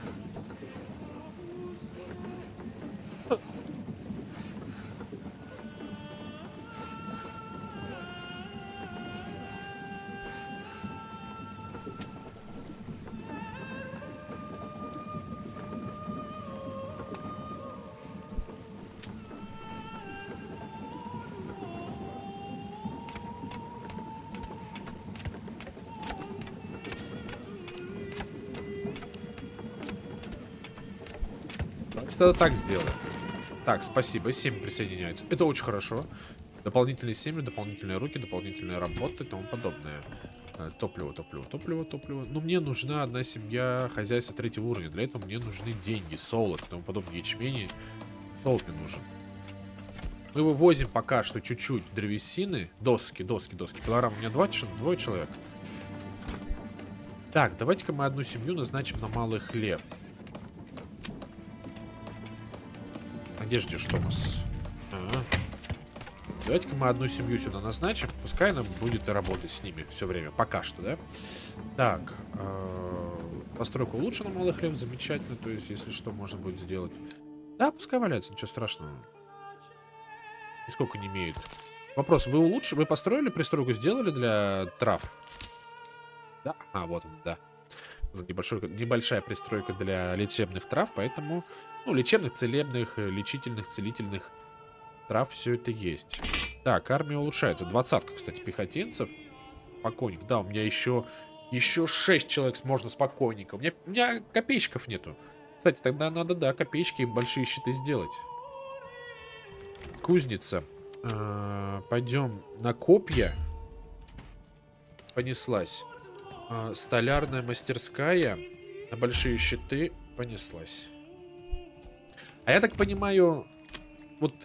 Тогда так сделаем. Так, спасибо. семь присоединяется. Это очень хорошо. Дополнительные семьи, дополнительные руки, дополнительные работы и тому подобное. Топливо, топливо, топливо, топливо. Но мне нужна одна семья хозяйства третьего уровня. Для этого мне нужны деньги, солод и тому подобное. Ячмени. Солод мне нужен. Мы вывозим пока что чуть-чуть древесины. Доски, доски, доски. Килограмм у меня два, двое человек. Так, давайте-ка мы одну семью назначим на малый хлеб. А где ждешь, Томас? Ага. Давайте-ка мы одну семью сюда назначим. Пускай нам будет работать с ними все время. Пока что, да? Так. Э -э постройка улучшена, малый хлеб. Замечательно. То есть, если что, можно будет сделать. Да, пускай валяется. Ничего страшного. Нисколько не имеет. Вопрос. Вы улучшили? Вы построили пристройку? Сделали для трав? Да. А, вот он, да. Небольшой, небольшая пристройка для лечебных трав. Поэтому... Ну, лечебных, целебных, лечительных, целительных трав, все это есть. Так, армия улучшается. Двадцатка, кстати, пехотинцев. Спокойник. Да, у меня еще, еще шесть человек можно спокойненько. У меня, у меня копейщиков нету. Кстати, тогда надо, да, копеечки и большие щиты сделать. Кузница. А, пойдем на копья. Понеслась. А, столярная мастерская. На большие щиты понеслась. А я так понимаю, вот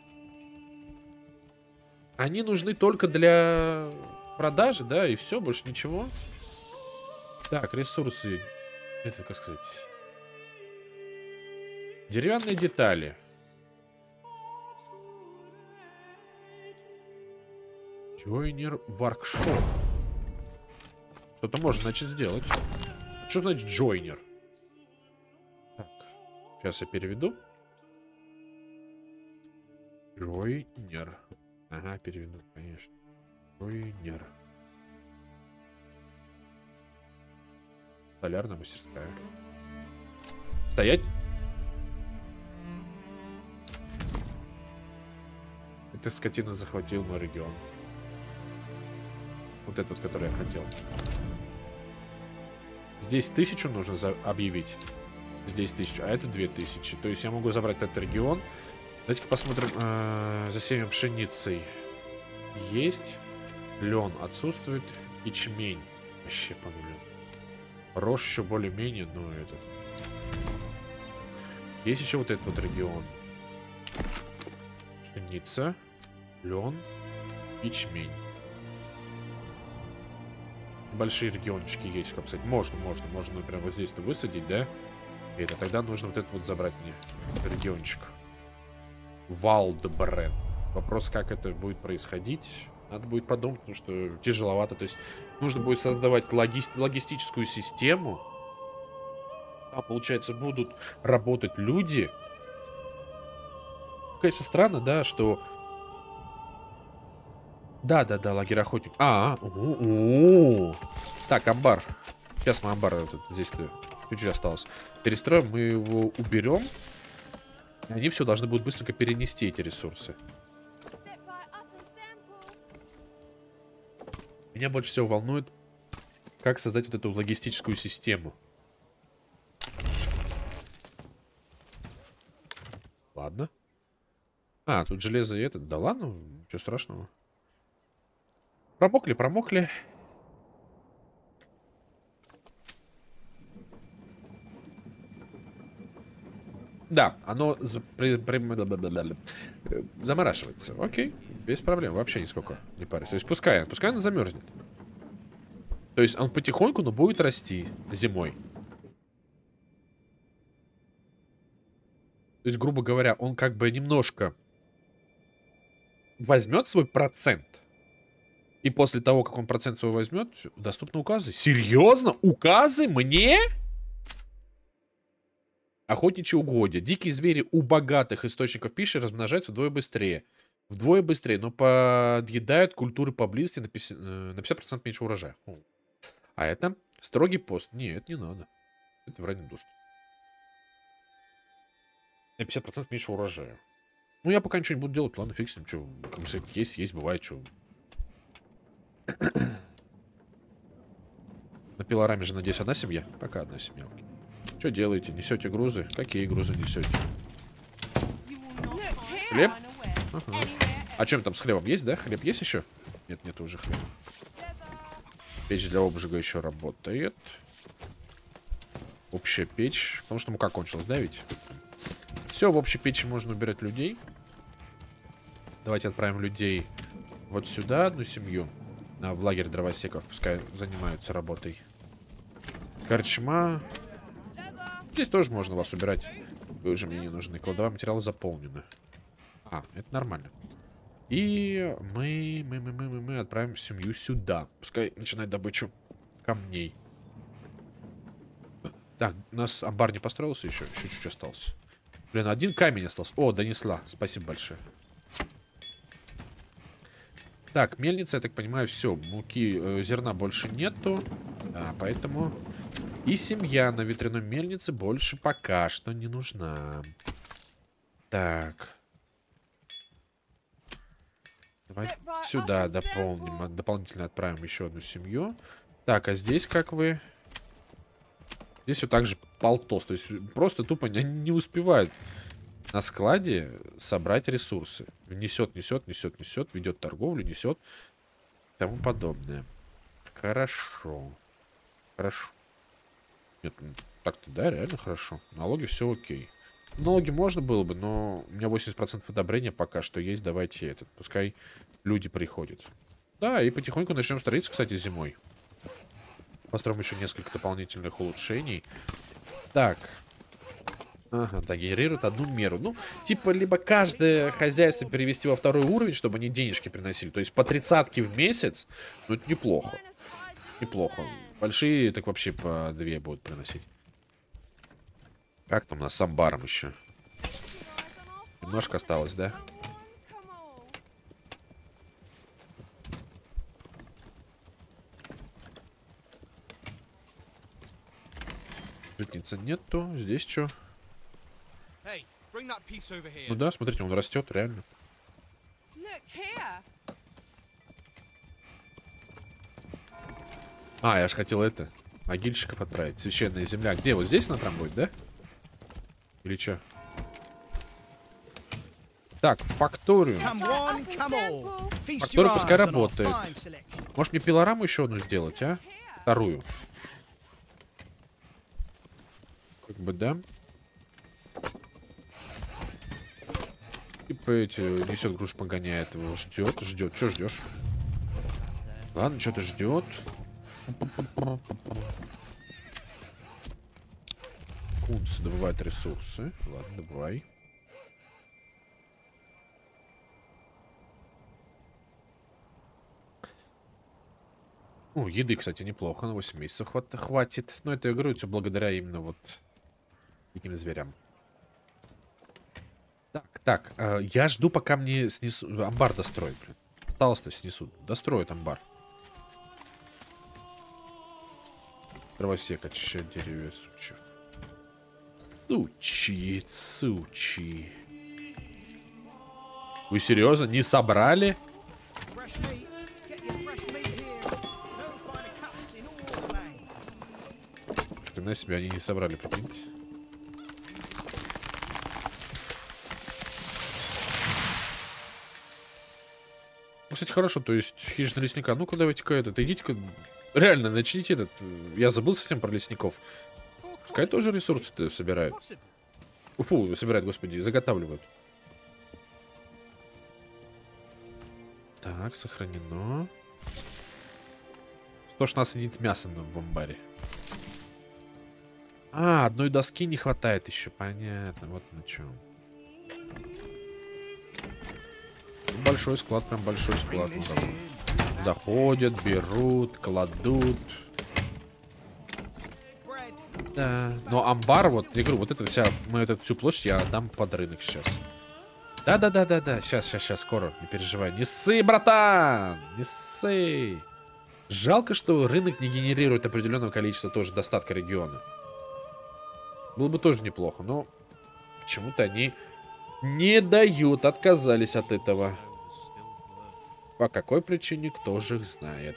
они нужны только для продажи, да, и все, больше ничего. Так, ресурсы. Это, как сказать... Деревянные детали. Joiner Workshop. Что-то можно, значит, сделать. Что значит Joiner? Так, сейчас я переведу. Joiner. Ага, переведу, конечно. Joiner. Столярная мастерская. Стоять. Эта скотина захватил мой регион. Вот этот, который я хотел. Здесь тысячу нужно за объявить. Здесь тысячу, а это две тысячи. То есть я могу забрать этот регион. Давайте-ка посмотрим, э, засеем пшеницей. есть. Лен отсутствует. Ячмень. Вообще по нулю. Рожь еще более-менее, но этот. Есть еще вот этот вот регион. Пшеница. Лен. Ячмень. Большие региончики есть, как сказать. Можно, можно, можно, например, вот здесь-то высадить, да? И это тогда нужно вот этот вот забрать мне региончик. Валдбред. Вопрос, как это будет происходить. Надо будет подумать, потому что тяжеловато. То есть нужно будет создавать логи логистическую систему. Там, получается, будут работать люди. Конечно, странно, да, что... Да-да-да, лагерь охотник. А, -а, -у -у -у. Так, амбар. Сейчас мы амбар этот, здесь-то чуть-чуть осталось. Перестроим, мы его уберем. И они все должны будут быстренько перенести эти ресурсы. Меня больше всего волнует, как создать вот эту логистическую систему. Ладно. А, тут железо и этот. Да ладно, ничего страшного. Промокли, промокли. Да, оно за... при... При... заморашивается. Окей, без проблем, вообще нисколько не парюсь. То есть пускай, пускай оно замерзнет. То есть он потихоньку, но будет расти зимой. То есть, грубо говоря, он как бы немножко возьмет свой процент. И после того, как он процент свой возьмет, доступны указы. Серьезно? Указы мне? Охотничьи угодья. Дикие звери у богатых источников пищи размножаются вдвое быстрее. Вдвое быстрее, но подъедают культуры поблизости на пятьдесят процентов меньше урожая. А это строгий пост. Нет, не надо. Это в раннем доступе. На пятьдесят процентов меньше урожая. Ну, я пока ничего не буду делать. Ладно, фиг с ним. Что, есть, есть, бывает, что... На пилораме же, надеюсь, одна семья? Пока одна семья. Что делаете? Несете грузы? Какие грузы несете? Хлеб? Ага. А чем там с хлебом? Есть, да? Хлеб есть еще? Нет, нет уже хлеба. Печь для обжига еще работает. Общая печь. Потому что мука кончилась, да, ведь? Все, в общей печи можно убирать людей. Давайте отправим людей вот сюда, одну семью. На, в лагерь дровосеков. Пускай занимаются работой. Корчма. Здесь тоже можно вас убирать. Вы уже мне не нужны. Кладовая материала заполнена. А, это нормально. И мы, мы, мы, мы, мы, мы отправим семью сюда. Пускай начинает добычу камней. Так, у нас амбар не построился еще. Еще чуть-чуть остался. Блин, один камень остался. О, донесла. Спасибо большое. Так, мельница, я так понимаю, все. Муки, э, зерна больше нету. А, поэтому... И семья на ветряной мельнице больше пока что не нужна. Так. Давай сюда дополним. Дополнительно отправим еще одну семью. Так, а здесь как вы... Здесь все так же полтос. То есть просто тупо не, не успевают на складе собрать ресурсы. Несет, несет, несет, несет. Ведет торговлю, несет. И тому подобное. Хорошо. Хорошо. Нет, так-то да, реально хорошо. Налоги все окей. Налоги можно было бы, но у меня восемьдесят процентов одобрения пока что есть. Давайте этот. Пускай люди приходят. Да, и потихоньку начнем строиться, кстати, зимой. Построим еще несколько дополнительных улучшений. Так. Ага, да, генерирует одну меру. Ну, типа, либо каждое хозяйство перевести во второй уровень, чтобы они денежки приносили. То есть по тридцатке в месяц. Ну, это неплохо. Неплохо. Большие так вообще по две будут приносить. Как там у нас с амбаром еще? Немножко осталось, да? Житницы нету. Здесь что? Ну да, смотрите, он растет, реально. А, я же хотел это. Могильщиков отправить. Священная земля. Где? Вот здесь она прям будет, да? Или что? Так, факторию. Факторию пускай работает. Может мне пилораму еще одну сделать, а? Вторую. Как бы, да? Типа эти, несет груш, погоняет его. Ждет, ждет. Че ждешь? Ладно, что-то ждет. Кунц добывает ресурсы. Ладно, добывай. О, еды, кстати, неплохо. На восемь месяцев хват хватит. Но это, я говорю, все благодаря именно вот таким зверям. Так, так. Э, я жду, пока мне снесут. Амбар достроят, блин. Осталось-то снесут. Достроят амбар. Дровосек, очищать деревья, сучьев. Сучи, сучи. Вы серьезно? Не собрали? На себя они не собрали, прикиньте. Ну, кстати, хорошо, то есть хижина лесника. Ну-ка, давайте-ка этот, идите-ка. Реально, начните этот. Я забыл совсем про лесников. Пускай тоже ресурсы-то собирают. Фу, собирают, господи, заготавливают. Так, сохранено. сто шестнадцать единиц мяса в амбаре. А, одной доски не хватает еще. Понятно, вот на чем. Большой склад, прям большой склад. Ну, заходят, берут, кладут. Да. Но амбар, вот, я говорю, вот это вся, мы эту всю площадь я отдам под рынок сейчас. Да-да-да-да-да, сейчас, сейчас, сейчас, скоро, не переживай. Не ссы, братан! Не ссы! Жалко, что рынок не генерирует определенного количества тоже достатка региона. Было бы тоже неплохо, но почему-то они не дают, отказались от этого. По какой причине, кто же их знает.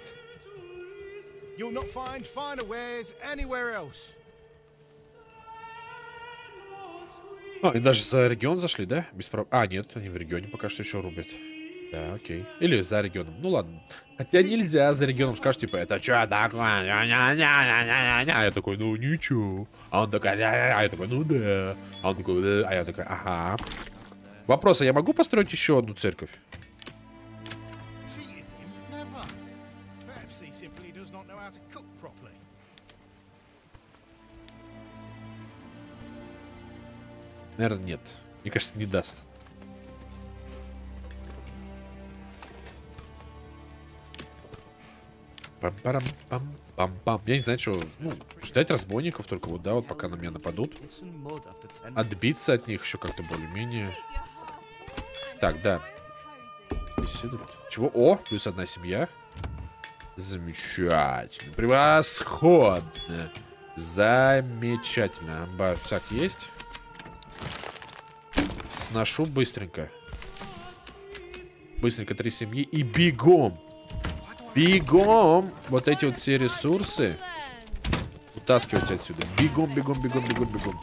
А, и даже за регион зашли, да? Без прав... А, нет, они в регионе пока что еще рубят. Да, окей. Или за регионом. Ну ладно. Хотя нельзя за регионом. Скажешь, типа, это что такое? Я такой, ну ничего. А он такой, а я такой, ну да. А он такой, да. А я такой, ага. Вопрос, а я могу построить еще одну церковь? Наверное, нет. Мне кажется, не даст. Пам-парам-пам-пам-пам. Я не знаю, что... Ну, ждать разбойников только вот, да, вот пока на меня нападут. Отбиться от них еще как-то более-менее. Так, да. Чего? О, плюс одна семья. Замечательно. Превосходно. Замечательно. Амбар всяк есть. Сношу быстренько. Быстренько три семьи и бегом. Бегом! Вот эти вот все ресурсы утаскивать отсюда. Бегом, бегом, бегом, бегом, бегом.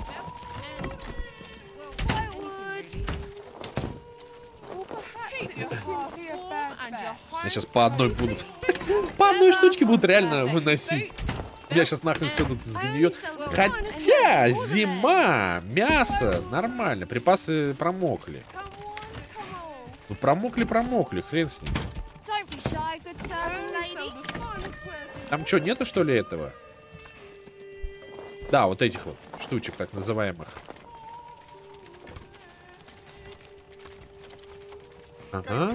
Я сейчас по одной будут. По одной штучке будут реально выносить. Я сейчас нахрен все тут сгниет. Хотя зима, мясо, нормально. Припасы промокли. Ну промокли, промокли, хрен с ним. Там что, нету что ли этого? Да, вот этих вот штучек так называемых. Ага.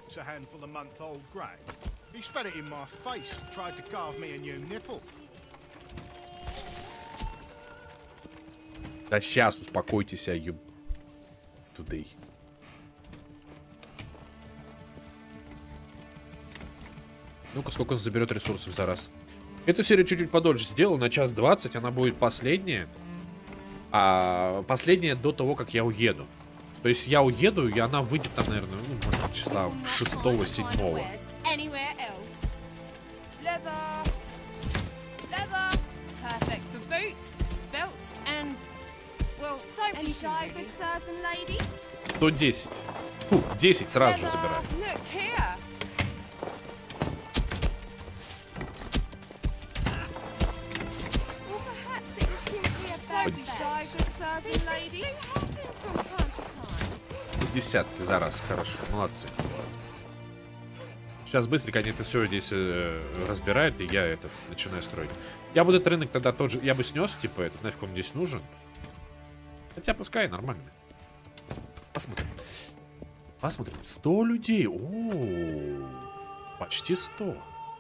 Да сейчас, успокойтесь, а еб... Today. Ну-ка, сколько он заберет ресурсов за раз. Эту серию чуть-чуть подольше сделаю, на час двадцать. Она будет последняя. А последняя до того, как я уеду. То есть я уеду, и она выйдет, там, наверное, ну, может, числа шестого-седьмого. сто десять. Фу, десять сразу же забираю. Десятки за раз, хорошо, молодцы. Сейчас быстренько они это все здесь э, разбирают, и я этот начинаю строить. Я буду этот рынок тогда тот же, я бы снес, типа, этот, нафиг он здесь нужен. Хотя пускай нормально. Посмотрим. Посмотрим. сто людей. О, почти сто.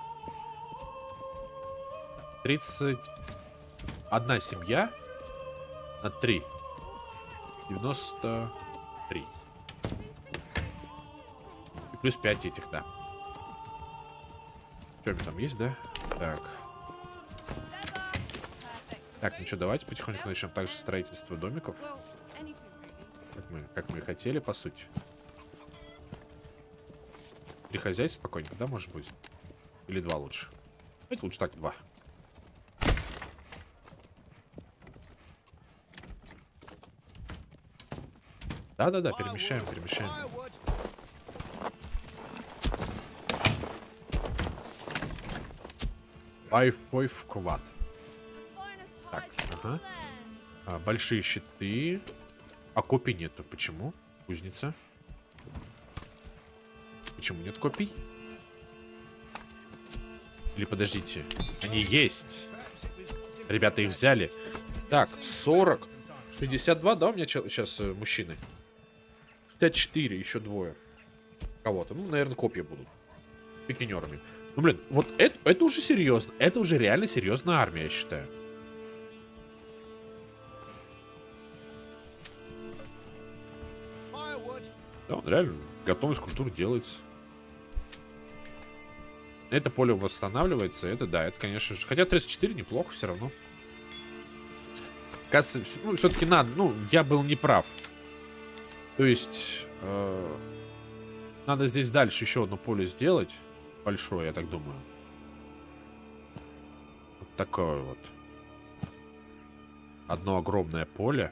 тридцать одна семья на три. девяносто три. И плюс пять этих, да. Что там есть, да? Так. Так, ну что, давайте потихоньку начнем также строительство домиков. Как мы, как мы и хотели, по сути. Три хозяйства спокойненько, да, может быть? Или два лучше? Давайте лучше так, два. Да-да-да, перемещаем, перемещаем. Пайф-пойф квад. Так, ага. А, большие щиты. А копий нету. Почему? Кузница. Почему нет копий? Или подождите. Они есть. Ребята их взяли. Так, сорок. шестьдесят два, да, у меня сейчас э, мужчины? шестьдесят четыре, еще двое. Кого-то. Ну, наверное, копья будут. Пикинерами. Ну, блин, вот это, это уже серьезно. Это уже реально серьезная армия, я считаю. Да, он реально готовность культуры делается. Это поле восстанавливается. Это, да, это, конечно же. Хотя тридцать четыре неплохо все равно. Кажется, ну, все-таки надо. Ну, я был неправ. То есть, э, надо здесь дальше еще одно поле сделать. Большое, я так думаю. Вот такое вот. Одно огромное поле.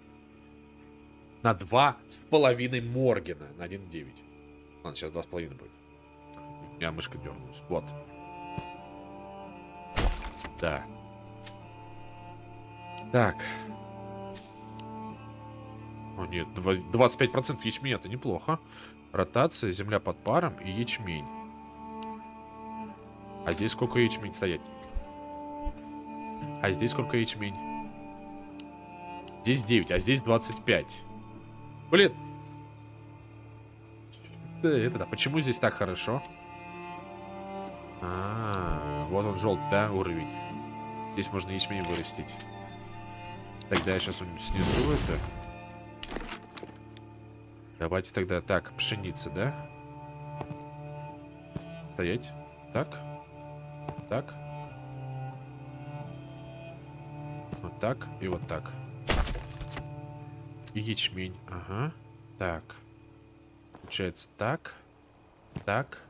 На два с половиной Моргена. На один и девять. Ладно, сейчас два с половиной будет. У меня мышка дернулась. Вот. Да. Так. О, нет, двадцать пять процентов ячменя, это неплохо. Ротация, земля под паром и ячмень. А здесь сколько ячмень стоять? А здесь сколько ячмень? Здесь девять, а здесь двадцать пять. Блин. Да, это да. Почему здесь так хорошо? А, вот он желтый, да, уровень. Здесь можно ячмень вырастить. Тогда я сейчас снесу это. Давайте тогда так, пшеница, да? Стоять. Так. Так. Вот так и вот так. И ячмень. Ага. Так. Получается так. Так.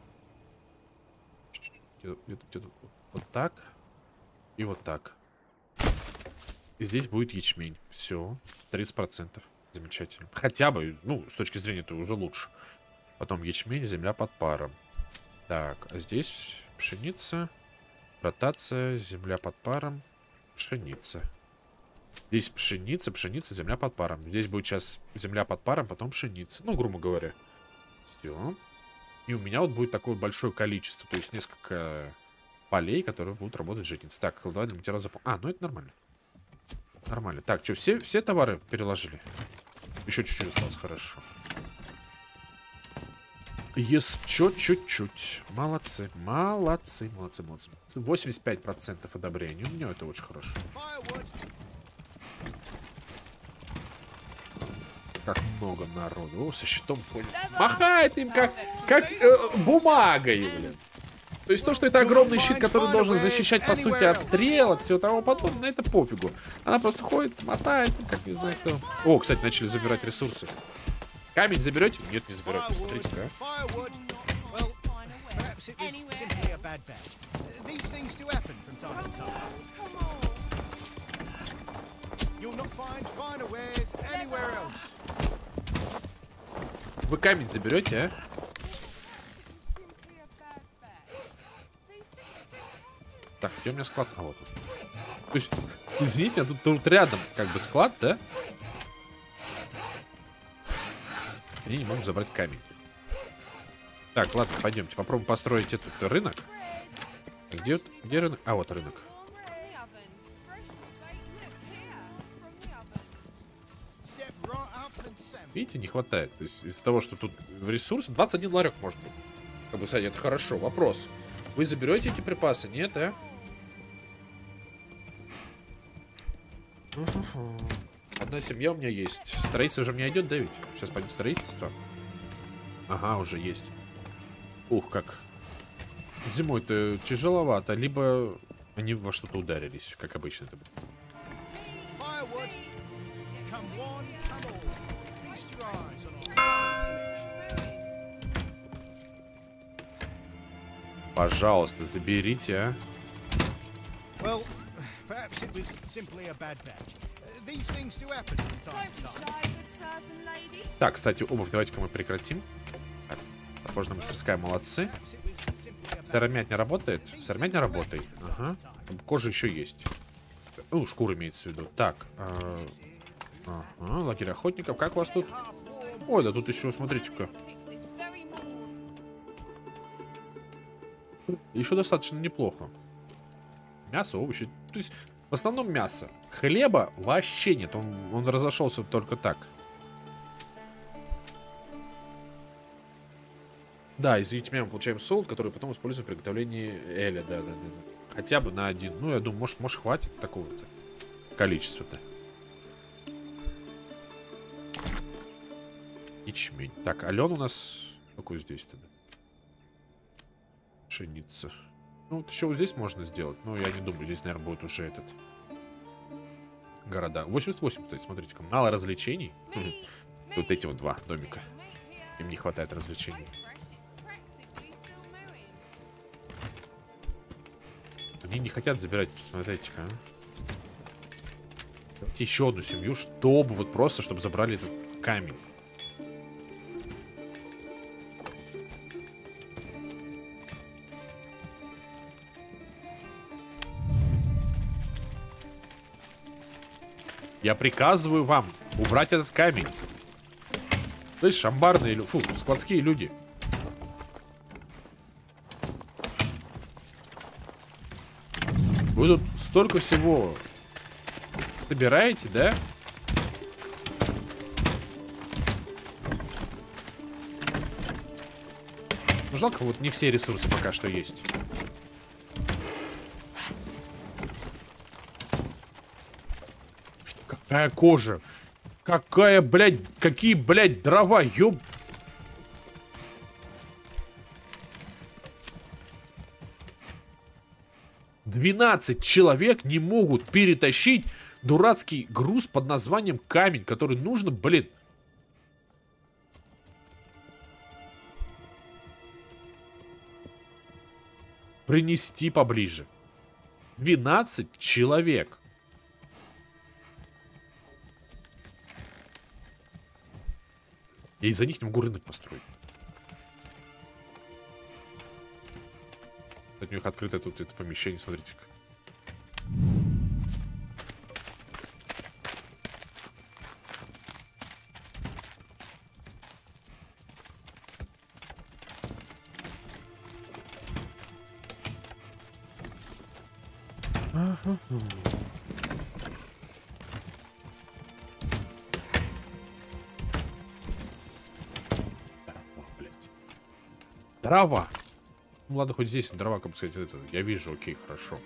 Где-то, где-то вот так. И вот так. И здесь будет ячмень. Все. тридцать процентов. Замечательно. Хотя бы, ну, с точки зрения это уже лучше. Потом ячмень, земля под паром. Так, а здесь пшеница. Ротация, земля под паром. Пшеница. Здесь пшеница, пшеница, земля под паром. Здесь будет сейчас земля под паром, потом пшеница. Ну, грубо говоря. Все. И у меня вот будет такое большое количество. То есть несколько полей, которые будут работать житницы. Так, кладовая для материала запал. А, ну это нормально. Нормально. Так, что, все, все товары переложили? Еще чуть-чуть осталось, хорошо. Еще чуть-чуть. Молодцы, молодцы, молодцы, молодцы. восемьдесят пять процентов одобрения. У меня это очень хорошо. Как много народу. О, со щитом ходит. Махает им как, как э, бумагой, блин. То есть то, что это огромный щит, который должен защищать, по сути, от стрел, от всего того подобного, на это пофигу. Она просто ходит, мотает, как не знаю кто. О, кстати, начали забирать ресурсы. Камень заберете? Нет, не заберете. Смотрите-ка. вы камень заберете, а? Так, где у меня склад? А вот он. То есть, извините, тут, тут рядом как бы склад, да? Они не могут забрать камень. Так, ладно, пойдемте, попробуем построить этот рынок. Где, где рынок? А, вот рынок. Видите, не хватает. То есть из-за того, что тут в ресурсе двадцать один ларек может быть. Как бы, кстати, это хорошо. Вопрос. Вы заберете эти припасы? Нет, а? Одна семья у меня есть. Строительство же у меня идет, да ведь? Сейчас пойдет строительство. Ага, уже есть. Ух, как. Зимой-то тяжеловато. Либо они во что-то ударились, как обычно это будет. Пожалуйста, заберите, а. Well, perhaps it was simply a bad batch. These things do happen from time to time. Так, кстати, обувь давайте-ка мы прекратим. Так, сапожная мастерская, молодцы. Сыромятня работает? Сыромятня работает. Ага. Кожа еще есть. Ну, шкура имеется в виду. Так. Э ага, лагерь охотников. Как у вас тут? Ой, да тут еще, смотрите-ка. Еще достаточно неплохо. Мясо, овощи. То есть, в основном мясо. Хлеба вообще нет. Он, он разошелся только так. Да, извините меня, мы получаем солод, который потом используем в приготовлении эля. Да, да, да, да. Хотя бы на один. Ну, я думаю, может, может хватит такого-то количества-то. Ячмень. Так, Ален у нас... Какой здесь-то? Пшеница. Ну, вот еще вот здесь можно сделать. Но я не думаю, здесь, наверное, будет уже этот... Города. восемьдесят восемь, кстати, смотрите-ка. Мало развлечений. Тут эти вот два домика. Им не хватает развлечений. Они не хотят забирать, посмотрите-ка. А? Давайте еще одну семью, чтобы вот просто, чтобы забрали этот камень. Я приказываю вам убрать этот камень. То есть шамбарные люди, фу, складские люди. Вы тут столько всего собираете, да? Ну, жалко, вот не все ресурсы пока что есть. Какая кожа? Какая, блядь, какие, блядь, дрова, ёб... двенадцать человек не могут перетащить дурацкий груз под названием камень, который нужно, блин... принести поближе. двенадцать человек. Я из-за них не могу рынок построить. От них открыто тут это помещение, смотрите-ка. Дрова. Ну ладно, хоть здесь дрова, как бы сказать, это я вижу, окей, хорошо.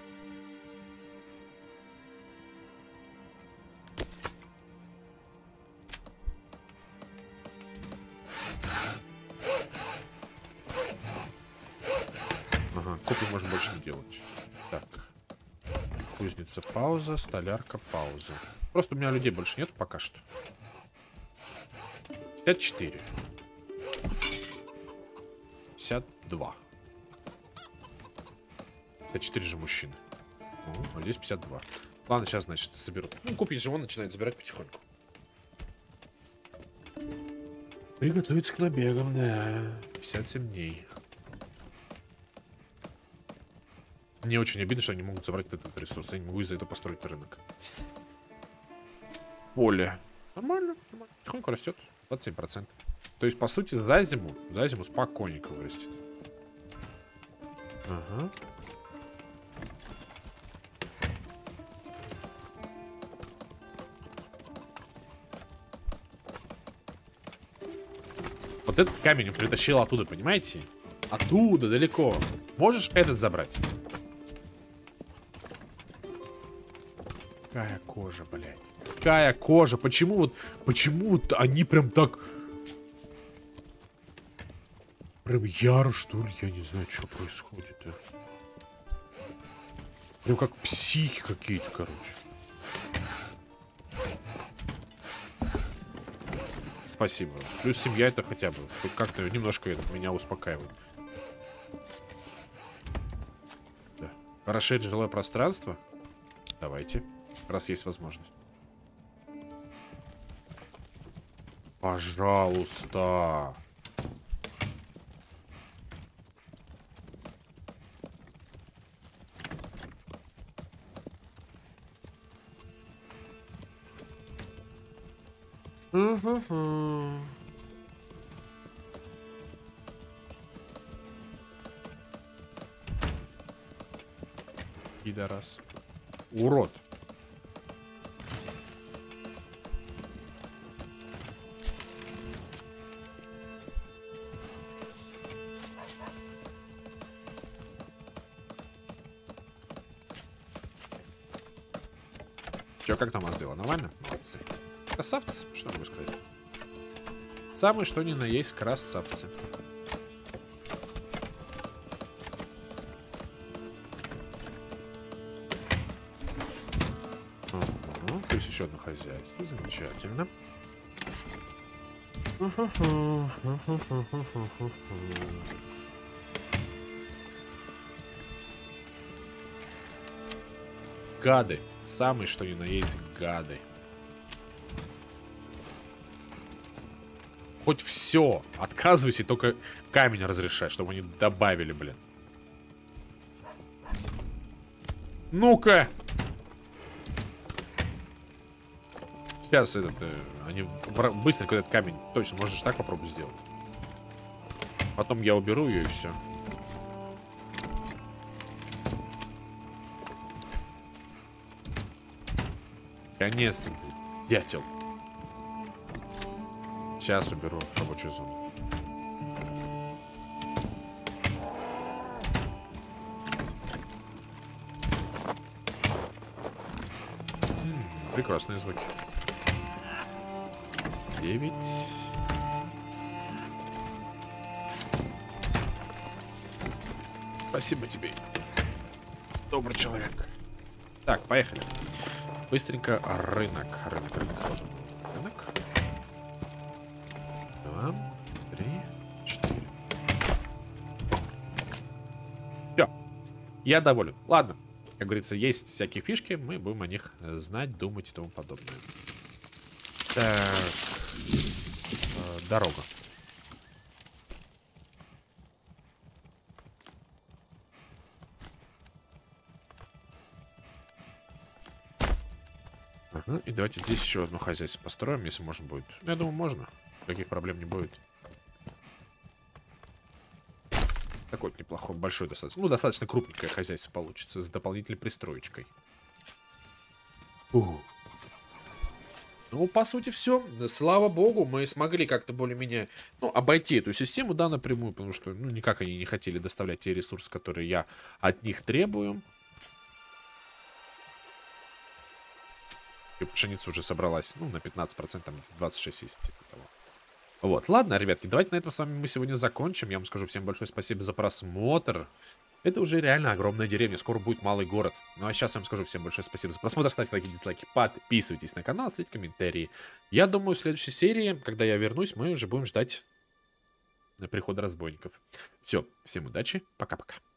Ага, копий можно больше не делать. Так. Кузница пауза, столярка пауза. Просто у меня людей больше нет пока что. пятьдесят четыре. пятьдесят два. пятьдесят четыре же мужчины. Ну, а здесь пятьдесят два. Ладно, сейчас, значит, соберут. Ну, купить же он начинает забирать потихоньку. Приготовиться к набегам, да. пятьдесят семь дней. Мне очень обидно, что они могут забрать этот ресурс. Я не могу из-за этого построить рынок. Поле. Нормально, нормально. Тихонько растет. двадцать семь процентов. То есть, по сути, за зиму, за зиму спокойненько вырастет. Ага. Вот этот камень он притащил оттуда, понимаете? Оттуда, далеко. Можешь этот забрать? Какая кожа, блядь. Какая кожа. Почему вот, почему вот они прям так... Прям яро, что ли? Я не знаю, что происходит. А? Прям как психи какие-то, короче. Спасибо. Плюс семья это хотя бы. Хоть как-то немножко это меня успокаивает. Да. Расширить жилое пространство? Давайте. Раз есть возможность. Пожалуйста. Угу. Пидорас. Урод. Че, как там сделала? Нормально? Молодцы. Красавцы, что могу сказать? Самый что ни на есть красавцы. Угу. То есть еще одно хозяйство. Замечательно. Гады. Самые что ни на есть гады. Хоть все. Отказывайся, только камень разрешать, чтобы они добавили, блин. Ну-ка. Сейчас этот... Э, они быстренько этот камень... Точно, можешь так попробовать сделать. Потом я уберу ее и все. Наконец-то, блин. Дятел. Сейчас уберу рабочую зону. М-м, прекрасные звуки. Девять. Спасибо тебе. Добрый человек. Так, поехали. Быстренько рынок. Рынок, рынок, рынок. Два, три, четыре. Все. Я доволен. Ладно. Как говорится, есть всякие фишки. Мы будем о них знать, думать и тому подобное. Так. Дорога. Ага, и давайте здесь еще одно хозяйство построим, если можно будет. Я думаю, можно. Никаких проблем не будет. Такой неплохой, большой достаточно. Ну, достаточно крупненькое хозяйство получится с дополнительной пристроечкой. Ух. Ну, по сути, все. Слава богу, мы смогли как-то более-менее, ну, обойти эту систему, да, напрямую, потому что, ну, никак они не хотели доставлять те ресурсы, которые я от них требую. И пшеница уже собралась, ну, на пятнадцать процентов, двадцать шесть процентов есть, типа того. Вот, ладно, ребятки, давайте на этом с вами мы сегодня закончим. Я вам скажу всем большое спасибо за просмотр. Это уже реально огромная деревня, скоро будет малый город. Ну а сейчас я вам скажу всем большое спасибо за просмотр. Ставьте лайки, дизлайки, подписывайтесь на канал, оставляйте комментарии. Я думаю, в следующей серии, когда я вернусь, мы уже будем ждать прихода разбойников. Все, всем удачи, пока-пока.